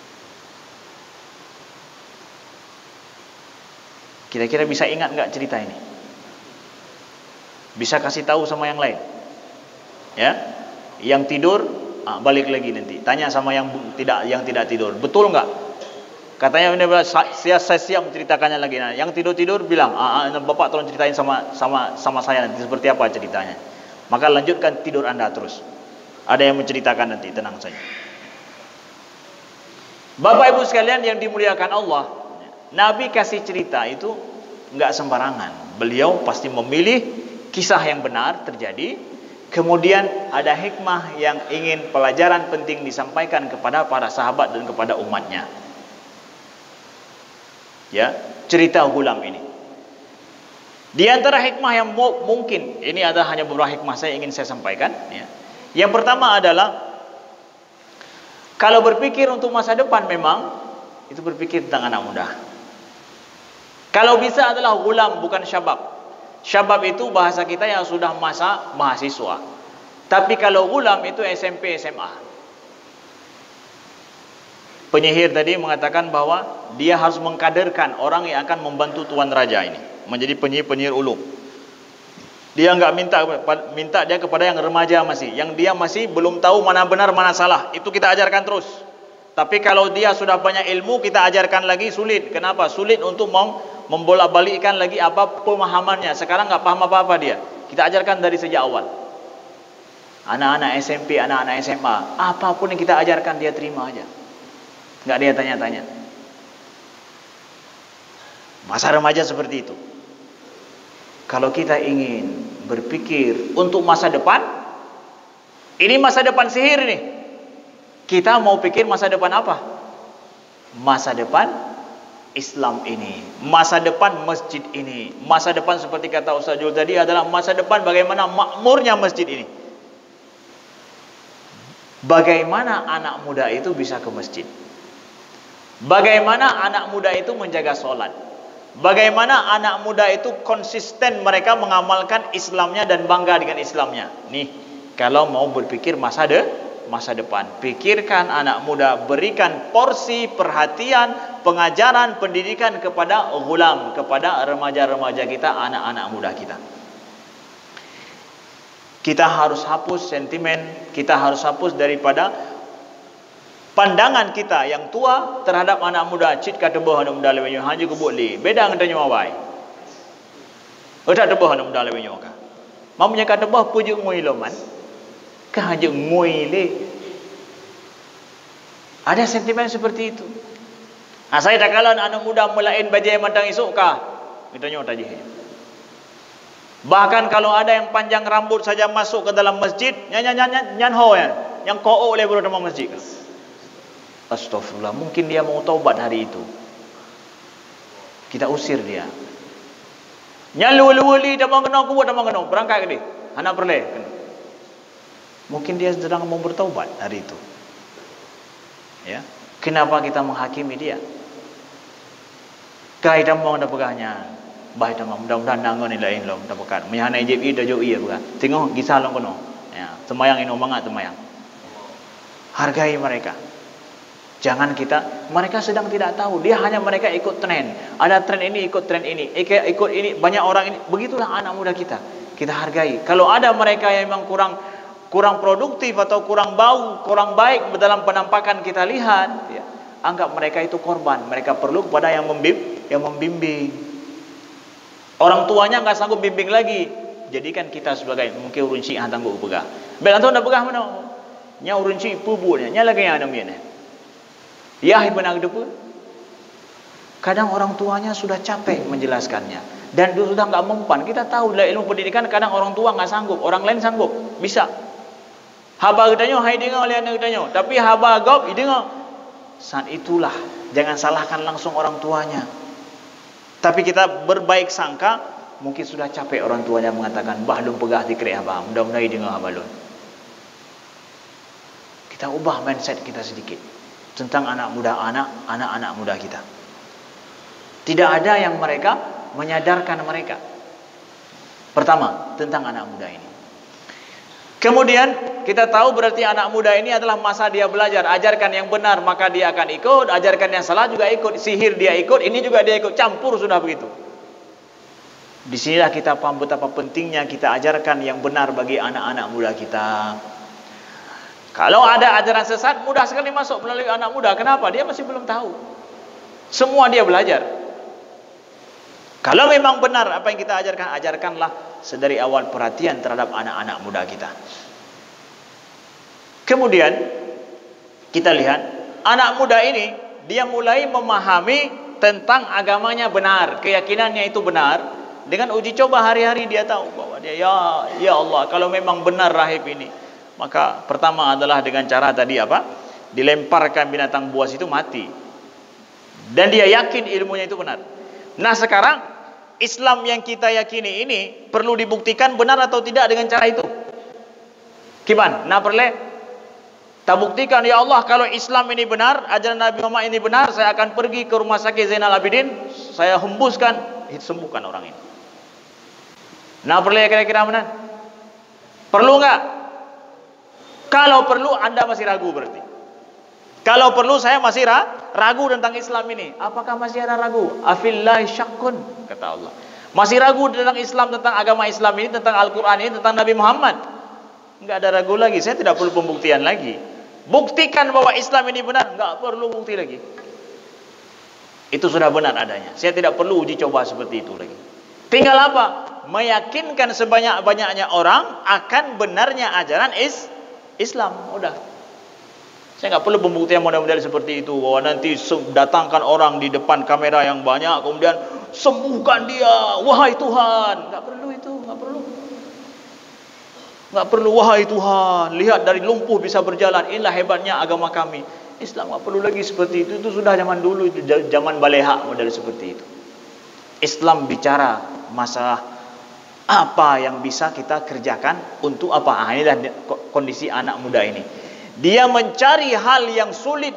Kira-kira bisa ingat enggak cerita ini? Bisa kasih tahu sama yang lain? Ya? Yang tidur, balik lagi nanti. Tanya sama yang tidak tidur. Betul enggak? Katanya saya siap menceritakannya lagi. Nah, yang tidur bilang, Bapak tolong ceritain sama saya nanti seperti apa ceritanya. Maka lanjutkan tidur Anda terus. Ada yang menceritakan nanti, tenang saja. Bapak Ibu sekalian yang dimuliakan Allah, Nabi kasih cerita itu enggak sembarangan. Beliau pasti memilih kisah yang benar terjadi. Kemudian ada hikmah yang ingin, pelajaran penting disampaikan kepada para sahabat dan kepada umatnya. Ya, cerita Ghulam ini. Di antara hikmah yang mungkin, ini adalah hanya beberapa hikmah saya ingin saya sampaikan. Ya. Yang pertama adalah, kalau berpikir untuk masa depan memang itu berpikir tentang anak muda. Kalau bisa adalah ghulam, bukan syabab. Syabab itu bahasa kita yang sudah masa mahasiswa. Tapi kalau ghulam itu SMP, SMA. Penyihir tadi mengatakan bahwa dia harus mengkaderkan orang yang akan membantu Tuan Raja ini menjadi penyihir ulum. Dia enggak minta dia kepada yang remaja masih, yang dia masih belum tahu mana benar mana salah. Itu kita ajarkan terus. Tapi kalau dia sudah banyak ilmu, kita ajarkan lagi sulit. Kenapa? Sulit untuk membolak-balikkan lagi apa pemahamannya. Sekarang enggak paham apa-apa dia. Kita ajarkan dari sejak awal. Anak-anak SMP, anak-anak SMA, apapun yang kita ajarkan dia terima aja. Enggak dia tanya-tanya. Masa remaja seperti itu. Kalau kita ingin berpikir untuk masa depan, ini masa depan sihir nih. Kita mau pikir masa depan apa? Masa depan Islam ini, masa depan masjid ini, masa depan seperti kata Ustaz Jul tadi adalah masa depan bagaimana makmurnya masjid ini. Bagaimana anak muda itu bisa ke masjid? Bagaimana anak muda itu menjaga sholat? Bagaimana anak muda itu konsisten mereka mengamalkan Islamnya dan bangga dengan Islamnya? Nih, kalau mau berpikir masa depan, pikirkan anak muda, berikan porsi perhatian, pengajaran, pendidikan kepada ghulam, kepada remaja-remaja kita, anak-anak muda kita. Kita harus hapus sentimen, kita harus hapus daripada pandangan kita yang tua terhadap anak muda. Cit kata boh anak muda lewenyo hanya kubuk li. Beda ngatanya awai. Udah tebah anak muda lewenyo ka. Mamnya kata boh pujuk ngui loman. Ka hanya ngui le. Ada sentimen seperti itu. Saya tak kalau anak muda melain bajai mantang esok ka. Kitanya tadi. Bahkan kalau ada yang panjang rambut saja masuk ke dalam masjid, nyan ho ya. yang ko'o oleh berdama masjid. Astagfirullah, mungkin dia mau taubat hari itu. Kita usir dia. Nyalu-wali damang kena kuat damang kena, berangkat ke dia. Anak perleh kena. Mungkin dia sedang mau bertaubat hari itu. Ya. Kenapa kita menghakimi dia? Kai damang dah pegahnya. Baik damang mudah-mudahan nangon ni lain long dah pekat. Menyana ijib ida jo iya bukan. Tengok kisah long kono. Ya, semayang ino mangat semayang. Hargai mereka. Jangan mereka sedang tidak tahu. Dia hanya mereka ikut tren. Ada tren ini, ikut tren ini. Ikut ini, banyak orang ini. Begitulah anak muda kita. Kita hargai. Kalau ada mereka yang memang kurang produktif atau kurang bau, kurang baik dalam penampakan kita lihat, ya, anggap mereka itu korban. Mereka perlu kepada yang membimbing. Orang tuanya enggak sanggup bimbing lagi. Jadikan kita sebagai mungkin urun syiah tangguh pegah. Belanto ndak pegah mana? Nya urun syiah pubunya, nya lagi yang namanya. Ya benar depu. Kadang orang tuanya sudah capek menjelaskannya dan sudah enggak mempan. Kita tahu dalam ilmu pendidikan kadang orang tua enggak sanggup, orang lain sanggup, bisa. Haba gedanyo hai dengar oleh anak gedanyo, tapi haba gop dengar. Saat itulah jangan salahkan langsung orang tuanya. Tapi kita berbaik sangka, mungkin sudah capek orang tuanya mengatakan, "Bah lum pegah tikre haba, mudah-mudahan dengar haba lun." Kita ubah mindset kita sedikit tentang anak-anak muda kita. Tidak ada yang mereka menyadarkan mereka. Pertama, tentang anak muda ini. Kemudian kita tahu berarti anak muda ini adalah masa dia belajar. Ajarkan yang benar maka dia akan ikut, ajarkan yang salah juga ikut. Sihir dia ikut, ini juga dia ikut, campur sudah begitu. Disinilah kita paham betapa pentingnya kita ajarkan yang benar bagi anak-anak muda kita. Kalau ada ajaran sesat, mudah sekali masuk melalui anak muda. Kenapa? Dia masih belum tahu. Semua dia belajar. Kalau memang benar apa yang kita ajarkan, ajarkanlah sedari awal perhatian terhadap anak-anak muda kita. Kemudian kita lihat anak muda ini dia mulai memahami tentang agamanya benar, keyakinannya itu benar. Dengan uji coba hari-hari dia tahu bahwa dia ya Allah, kalau memang benar rahib ini, maka pertama adalah dengan cara tadi apa? Dilemparkan binatang buas itu mati. Dan dia yakin ilmunya itu benar. Nah sekarang Islam yang kita yakini ini perlu dibuktikan benar atau tidak dengan cara itu. Gimana? Nah perle tak buktikan, ya Allah kalau Islam ini benar, ajaran Nabi Muhammad ini benar, saya akan pergi ke rumah sakit Zainal Abidin, saya hembuskan, sembuhkan orang ini. Nah perle kira-kira mana? Perlu enggak? Kalau perlu Anda masih ragu berarti. Kalau perlu saya masih ragu tentang Islam ini. Apakah masih ada ragu? Afillahi syakkun, kata Allah. Masih ragu tentang Islam, tentang agama Islam ini, tentang Al-Quran ini, tentang Nabi Muhammad? Enggak ada ragu lagi. Saya tidak perlu pembuktian lagi. Buktikan bahwa Islam ini benar. Enggak perlu bukti lagi. Itu sudah benar adanya. Saya tidak perlu uji coba seperti itu lagi. Tinggal apa? Meyakinkan sebanyak-banyaknya orang akan benarnya ajaran Islam. Udah. Saya enggak perlu pembuktian model-model seperti itu. Bahwa nanti datangkan orang di depan kamera yang banyak, kemudian sembuhkan dia, wahai Tuhan. Enggak perlu itu, enggak perlu. Enggak perlu, wahai Tuhan, lihat dari lumpuh bisa berjalan. Inilah hebatnya agama kami. Islam enggak perlu lagi seperti itu. Itu sudah zaman dulu, itu zaman baleha model seperti itu. Islam bicara masalah apa yang bisa kita kerjakan untuk apa. Inilah kondisi anak muda ini. Dia mencari hal yang sulit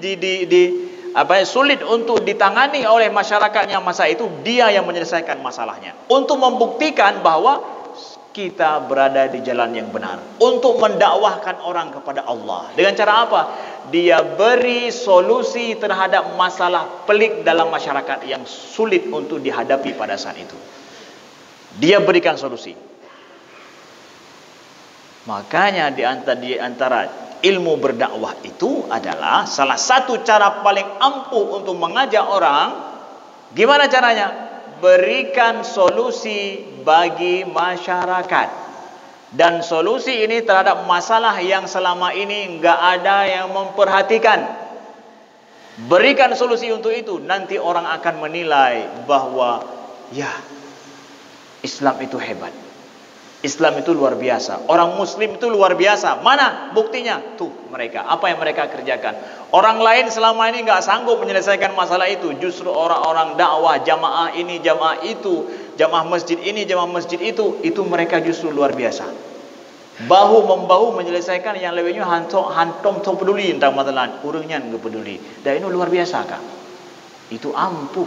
sulit untuk ditangani oleh masyarakatnya masa itu, dia yang menyelesaikan masalahnya. Untuk membuktikan bahwa kita berada di jalan yang benar, untuk mendakwahkan orang kepada Allah. Dengan cara apa? Dia beri solusi terhadap masalah pelik dalam masyarakat yang sulit untuk dihadapi pada saat itu. Dia berikan solusi. Makanya di antara ilmu berdakwah itu adalah salah satu cara paling ampuh untuk mengajak orang. Gimana caranya? Berikan solusi bagi masyarakat. Dan solusi ini terhadap masalah yang selama ini enggak ada yang memperhatikan. Berikan solusi untuk itu. Nanti orang akan menilai bahwa ya, Islam itu hebat. Islam itu luar biasa. Orang Muslim itu luar biasa. Mana buktinya? Tuh mereka. Apa yang mereka kerjakan? Orang lain selama ini nggak sanggup menyelesaikan masalah itu. Justru orang-orang dakwah, jamaah ini, jamaah itu, jamaah masjid ini, jamaah masjid itu mereka justru luar biasa. Bahu membahu menyelesaikan yang lebihnya hantom tak peduli tentang masalah. Urangnya nggak peduli. Dan ini luar biasa kak. Itu ampuh.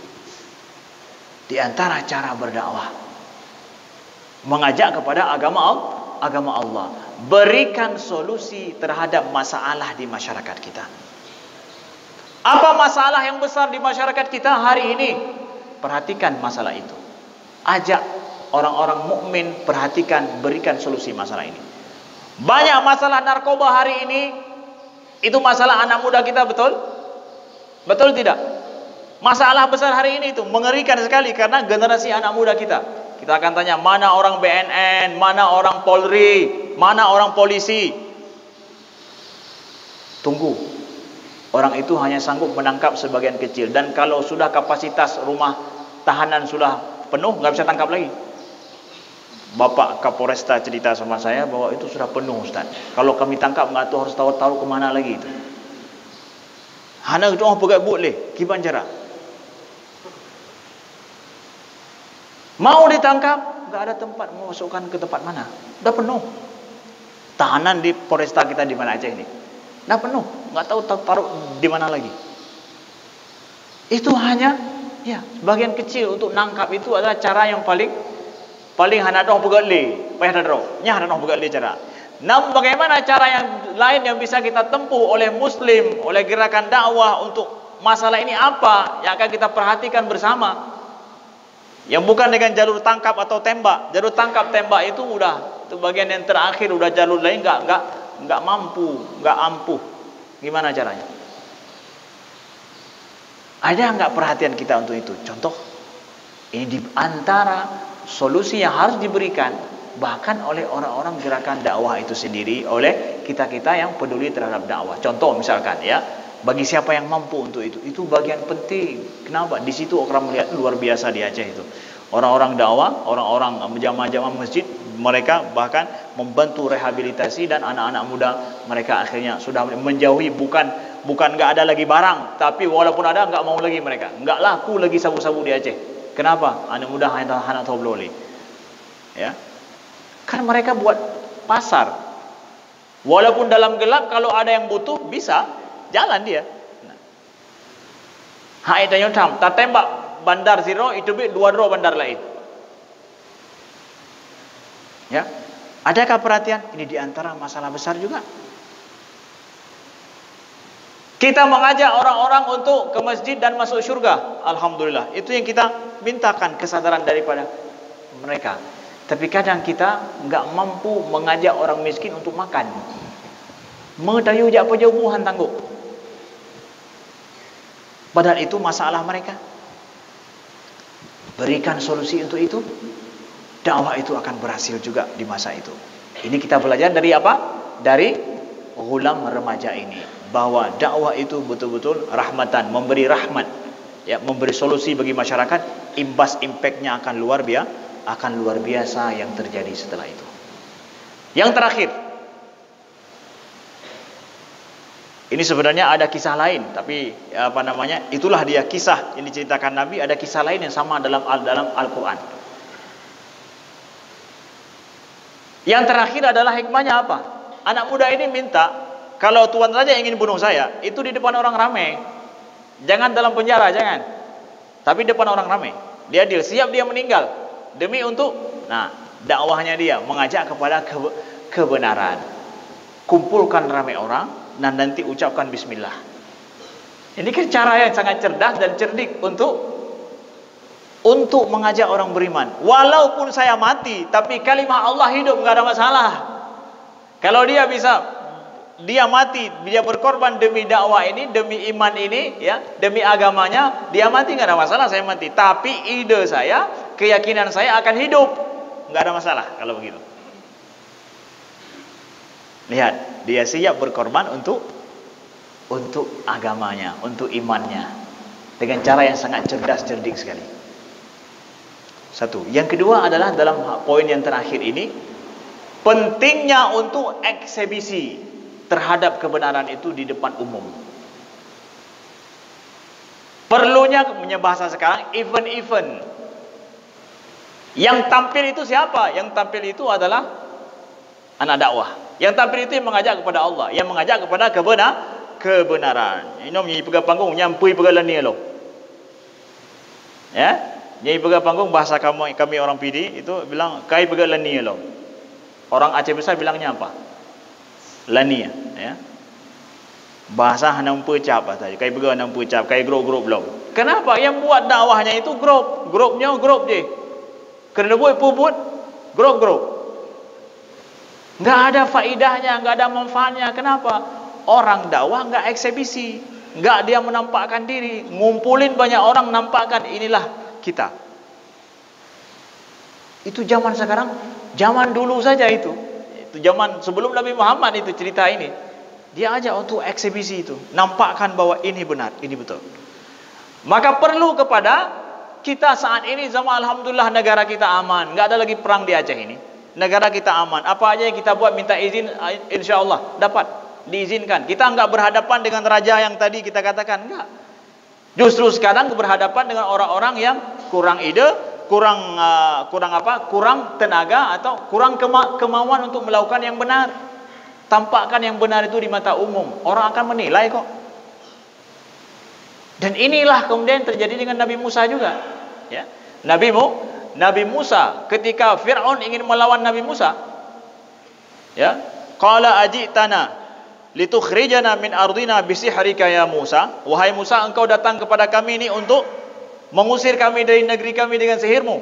Di antara cara berdakwah, mengajak kepada agama Allah, berikan solusi terhadap masalah di masyarakat kita. Apa masalah yang besar di masyarakat kita hari ini? Perhatikan masalah itu. Ajak orang-orang mukmin, perhatikan, berikan solusi masalah ini. Banyak masalah narkoba hari ini, itu masalah anak muda kita, betul? Betul tidak? Masalah besar hari ini itu mengerikan sekali karena generasi anak muda kita. Kita akan tanya, mana orang BNN, mana orang Polri, mana orang polisi. Tunggu. Orang itu hanya sanggup menangkap sebagian kecil. Dan kalau sudah kapasitas rumah tahanan sudah penuh, nggak bisa tangkap lagi. Bapak Kapolresta cerita sama saya bahwa itu sudah penuh, Ustaz. Kalau kami tangkap, nggak tahu harus tahu kemana lagi itu. Hana itu orang pegat boleh, gimana cara? Mau ditangkap, nggak ada tempat, mau masukkan ke tempat mana? Udah penuh. Tahanan di Polresta kita di mana aja ini? Udah penuh, nggak tahu taruh di mana lagi. Itu hanya, ya, bagian kecil untuk nangkap itu adalah cara yang paling hana dong pegat le, payah dah dong, nyah dah dong pegat le cara. Namun bagaimana cara yang lain yang bisa kita tempuh oleh Muslim, oleh gerakan dakwah untuk masalah ini apa yang akan kita perhatikan bersama? Yang bukan dengan jalur tangkap atau tembak. Jalur tangkap tembak itu bagian yang terakhir, udah jalur lain nggak mampu, nggak ampuh. Gimana caranya? Ada nggak perhatian kita untuk itu? Contoh, ini di antara solusi yang harus diberikan bahkan oleh orang-orang gerakan dakwah itu sendiri, oleh kita-kita yang peduli terhadap dakwah. Contoh misalkan ya, bagi siapa yang mampu untuk itu bagian penting. Kenapa? Di situ orang melihat luar biasa di Aceh itu. Orang-orang dakwah, orang-orang jamaah-jamaah masjid, mereka bahkan membantu rehabilitasi dan anak-anak muda mereka akhirnya sudah menjauhi, bukan nggak ada lagi barang, tapi walaupun ada nggak mau lagi mereka, nggak laku lagi sabu-sabu di Aceh. Kenapa? Anak muda hanya tahu beloli. Ya, kan mereka buat pasar. Walaupun dalam gelap, kalau ada yang butuh bisa jalan dia. Hai tanya tam, tak tembak bandar zero itu dua bandar lain. Ya, adakah perhatian? Ini diantara masalah besar juga. Kita mengajak orang-orang untuk ke masjid dan masuk surga. Alhamdulillah, itu yang kita mintakan kesadaran daripada mereka. Tapi kadang kita nggak mampu mengajak orang miskin untuk makan. Mengetahui jak penjauhan tangguh. Padahal itu masalah mereka. Berikan solusi untuk itu. Dakwah itu akan berhasil juga di masa itu. Ini kita belajar dari apa? Dari ghulam remaja ini. Bahwa dakwah itu betul-betul rahmatan. Memberi rahmat. Ya, memberi solusi bagi masyarakat. Impactnya akan luar biasa yang terjadi setelah itu. Yang terakhir. Ini sebenarnya ada kisah lain, tapi itulah dia kisah yang diceritakan Nabi. Ada kisah lain yang sama dalam Al-Quran. Yang terakhir adalah hikmahnya apa? Anak muda ini minta, kalau Tuan Raja ingin bunuh saya, itu di depan orang ramai. Jangan dalam penjara, jangan. Tapi depan orang ramai. Dia siap dia meninggal demi untuk, dakwahnya dia mengajak kepada kebenaran. Kumpulkan ramai orang dan nanti ucapkan bismillah. Ini kan cara yang sangat cerdas dan cerdik untuk mengajak orang beriman. Walaupun saya mati, tapi kalimah Allah hidup, enggak ada masalah. Kalau dia mati, dia berkorban demi dakwah ini, demi iman ini, ya, demi agamanya, dia mati enggak ada masalah, saya mati. Tapi ide saya, keyakinan saya akan hidup. Enggak ada masalah kalau begitu. Lihat, dia siap berkorban untuk agamanya, untuk imannya, dengan cara yang sangat cerdas, cerdik sekali. Satu. Yang kedua adalah dalam poin yang terakhir ini, pentingnya untuk eksebisi terhadap kebenaran itu di depan umum. Perlunya punya bahasa sekarang event-event. Yang tampil itu siapa? Yang tampil itu adalah anak dakwah. Yang tampil itu yang mengajak kepada Allah, yang mengajak kepada kebenaran. Ini menyanyi pegang panggung, nyampui pegang lani lo. Ya? Nyanyi pegang panggung, bahasa kami orang PD itu bilang kai pegang lani lo. Orang Aceh besar bilangnya apa? Lani ya. Bahasa hanam pecap tadi. Kai pegang hanam pecap, kai grup-grup belum. Kenapa? Yang buat dakwahnya itu grupnya grup je. Kerana buat grup. Enggak ada faedahnya, enggak ada manfaatnya. Kenapa? Orang dakwah enggak eksebisi, enggak dia menampakkan diri, ngumpulin banyak orang nampakkan inilah kita. Itu zaman sekarang, zaman dulu saja itu. Itu zaman sebelum Nabi Muhammad itu cerita ini. Dia ajak untuk eksebisi itu, nampakkan bahwa ini benar, ini betul. Maka perlu kepada kita saat ini zaman alhamdulillah negara kita aman, enggak ada lagi perang di Aceh ini. Negara kita aman. Apa aja yang kita buat minta izin, insya-Allah dapat diizinkan. Kita enggak berhadapan dengan raja yang tadi kita katakan, enggak. Justru sekarang berhadapan dengan orang-orang yang kurang ide, kurang tenaga atau kurang kemauan untuk melakukan yang benar. Tampakkan yang benar itu di mata umum. Orang akan menilai kok. Dan inilah kemudian terjadi dengan Nabi Musa juga, ya. Nabi Musa ketika Fir'aun ingin melawan Nabi Musa, ya, qala ajitana litukhrijana min ardina bisihrika ya Musa, wahai Musa, engkau datang kepada kami ini untuk mengusir kami dari negeri kami dengan sihirmu.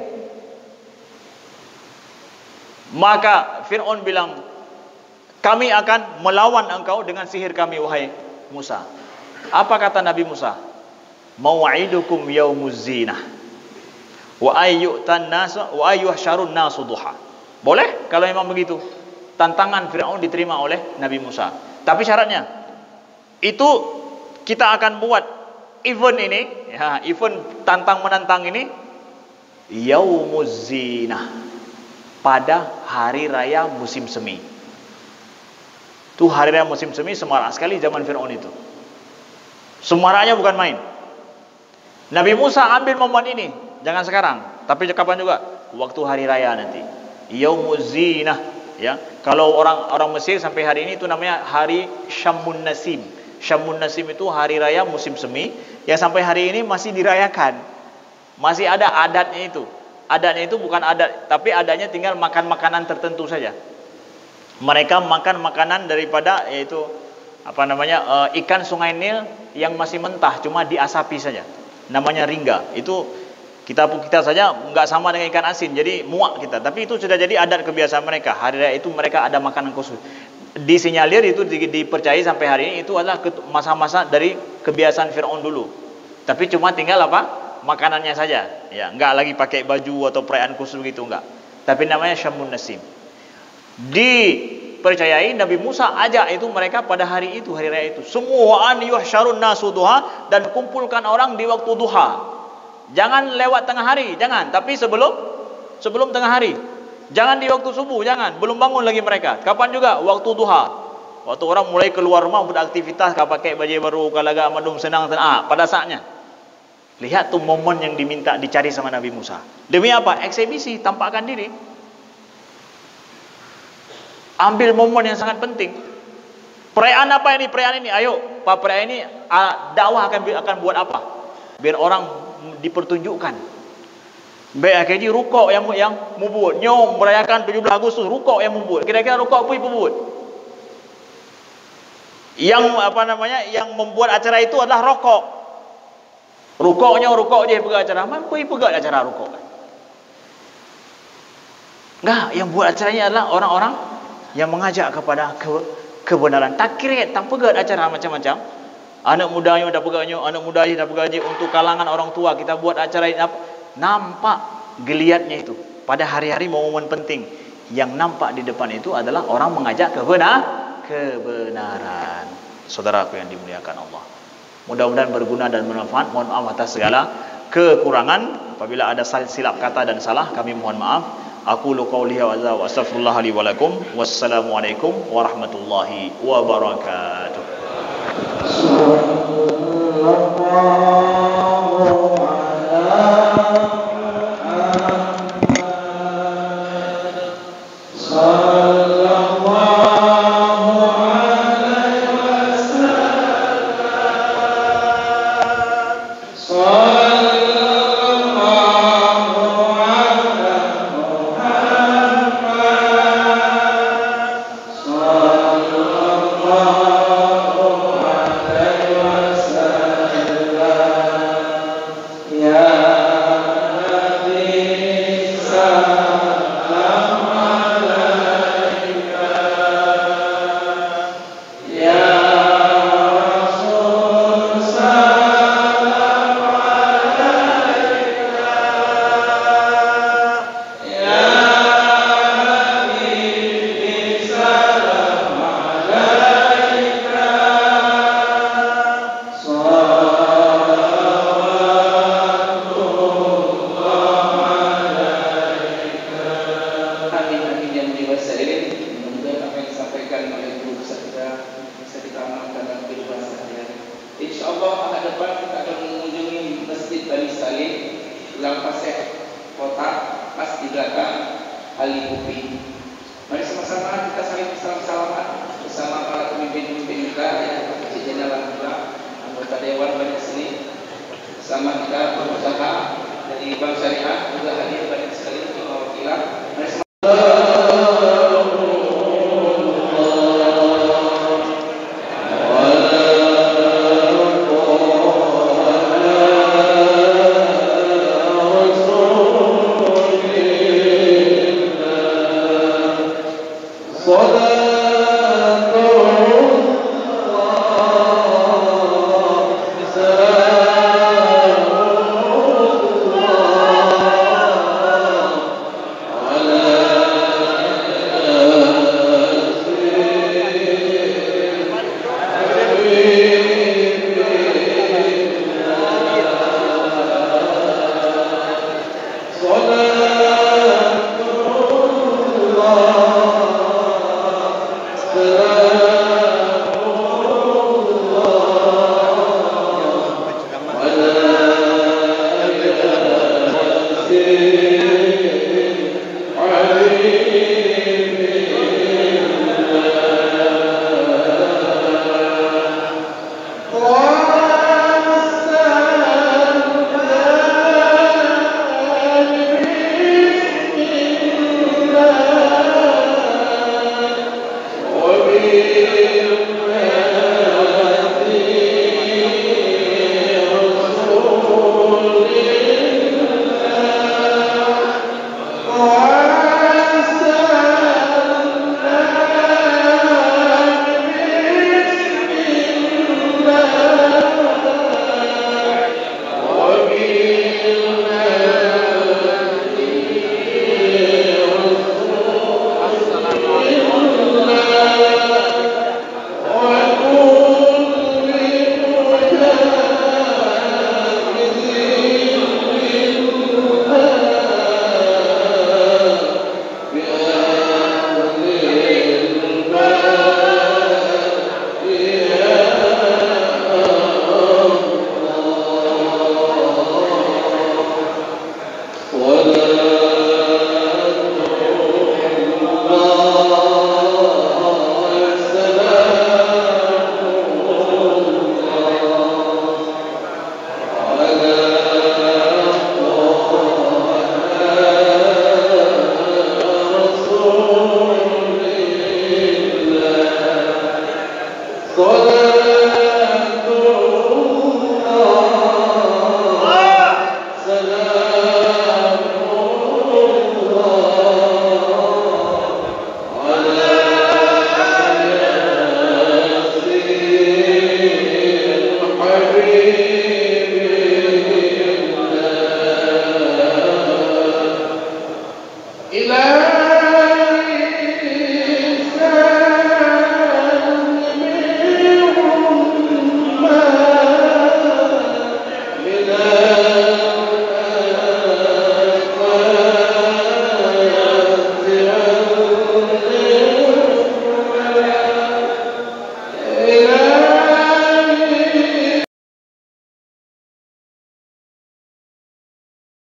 Maka Fir'aun bilang, kami akan melawan engkau dengan sihir kami wahai Musa. Apa kata Nabi Musa? Mau'idukum yaumuz zinah wa ayyutan nas wa ayyuhsyarun nasu duha. Boleh kalau memang begitu. Tantangan Firaun diterima oleh Nabi Musa. Tapi syaratnya itu kita akan buat event ini, ya, event tantang menantang ini yaumuz zinah, pada hari raya musim semi. Itu hari raya musim semi semarak sekali zaman Firaun itu. Semaraknya bukan main. Nabi Musa ambil momen ini, jangan sekarang, tapi kapan juga? Waktu hari raya nanti. Yaumuz zinah, ya. Kalau orang Mesir sampai hari ini itu namanya hari Syammun Nasim. Syammun Nasim itu hari raya musim semi yang sampai hari ini masih dirayakan. Masih ada adatnya itu. Adatnya itu bukan adat, tapi adanya tinggal makan makanan tertentu saja. Mereka makan makanan daripada yaitu ikan sungai Nil yang masih mentah, cuma diasapi saja. Namanya ringga. Itu kita saja enggak sama dengan ikan asin, jadi muak kita. Tapi itu sudah jadi adat kebiasaan mereka. Hari raya itu mereka ada makanan khusus. Disinyalir itu dipercayai sampai hari ini itu adalah masa-masa dari kebiasaan Firaun dulu. Tapi cuma tinggal makanannya saja. Ya, enggak lagi pakai baju atau perayaan khusus begitu, enggak. Tapi namanya Syammun Nasim. Dipercayai Nabi Musa ajak itu mereka pada hari itu, hari raya itu. Semua an yuhsyarun nasu duha, dan kumpulkan orang di waktu duha. Jangan lewat tengah hari, jangan. Tapi sebelum tengah hari. Jangan di waktu subuh, jangan. Belum bangun lagi mereka. Kapan juga? Waktu duha. Waktu orang mulai keluar rumah beraktivitas, pakai baju baru, kalaga madum senang. Pada saatnya. Lihat tuh momen yang diminta dicari sama Nabi Musa. Demi apa? Eksebisi, tampakkan diri. Ambil momen yang sangat penting. Perayaan apa ini? Perayaan ini. Ayo, Pak, perayaan ini dakwah akan buat apa? Biar orang dipertunjukkan. Baik akhirnya rukuk yang membuat. Nyom merayakan 17 Agustus rukuk yang membuat. Kira-kira rukuk apa yang membuat? Yang membuat acara itu adalah rokok. Rukuknya rukuk je pegang acara. Mampu pegang acara rukuk. Enggak, yang buat acaranya adalah orang-orang yang mengajak kepada kebenaran. Tak kira, tak pegang acara macam-macam. Anak mudanya dah pegangnya, anak mudanya dah pegangnya. Untuk kalangan orang tua kita buat acara ini. Nampak geliatnya itu. Pada hari-hari momen penting. Yang nampak di depan itu adalah orang mengajak kebenaran. Saudaraku yang dimuliakan Allah, mudah-mudahan berguna dan bermanfaat. Mohon maaf atas segala kekurangan. Apabila ada silap kata dan salah, kami mohon maaf. Aqulu qouli hadza wa astaghfirullah li wa lakum. Wassalamualaikum warahmatullahi wabarakatuh.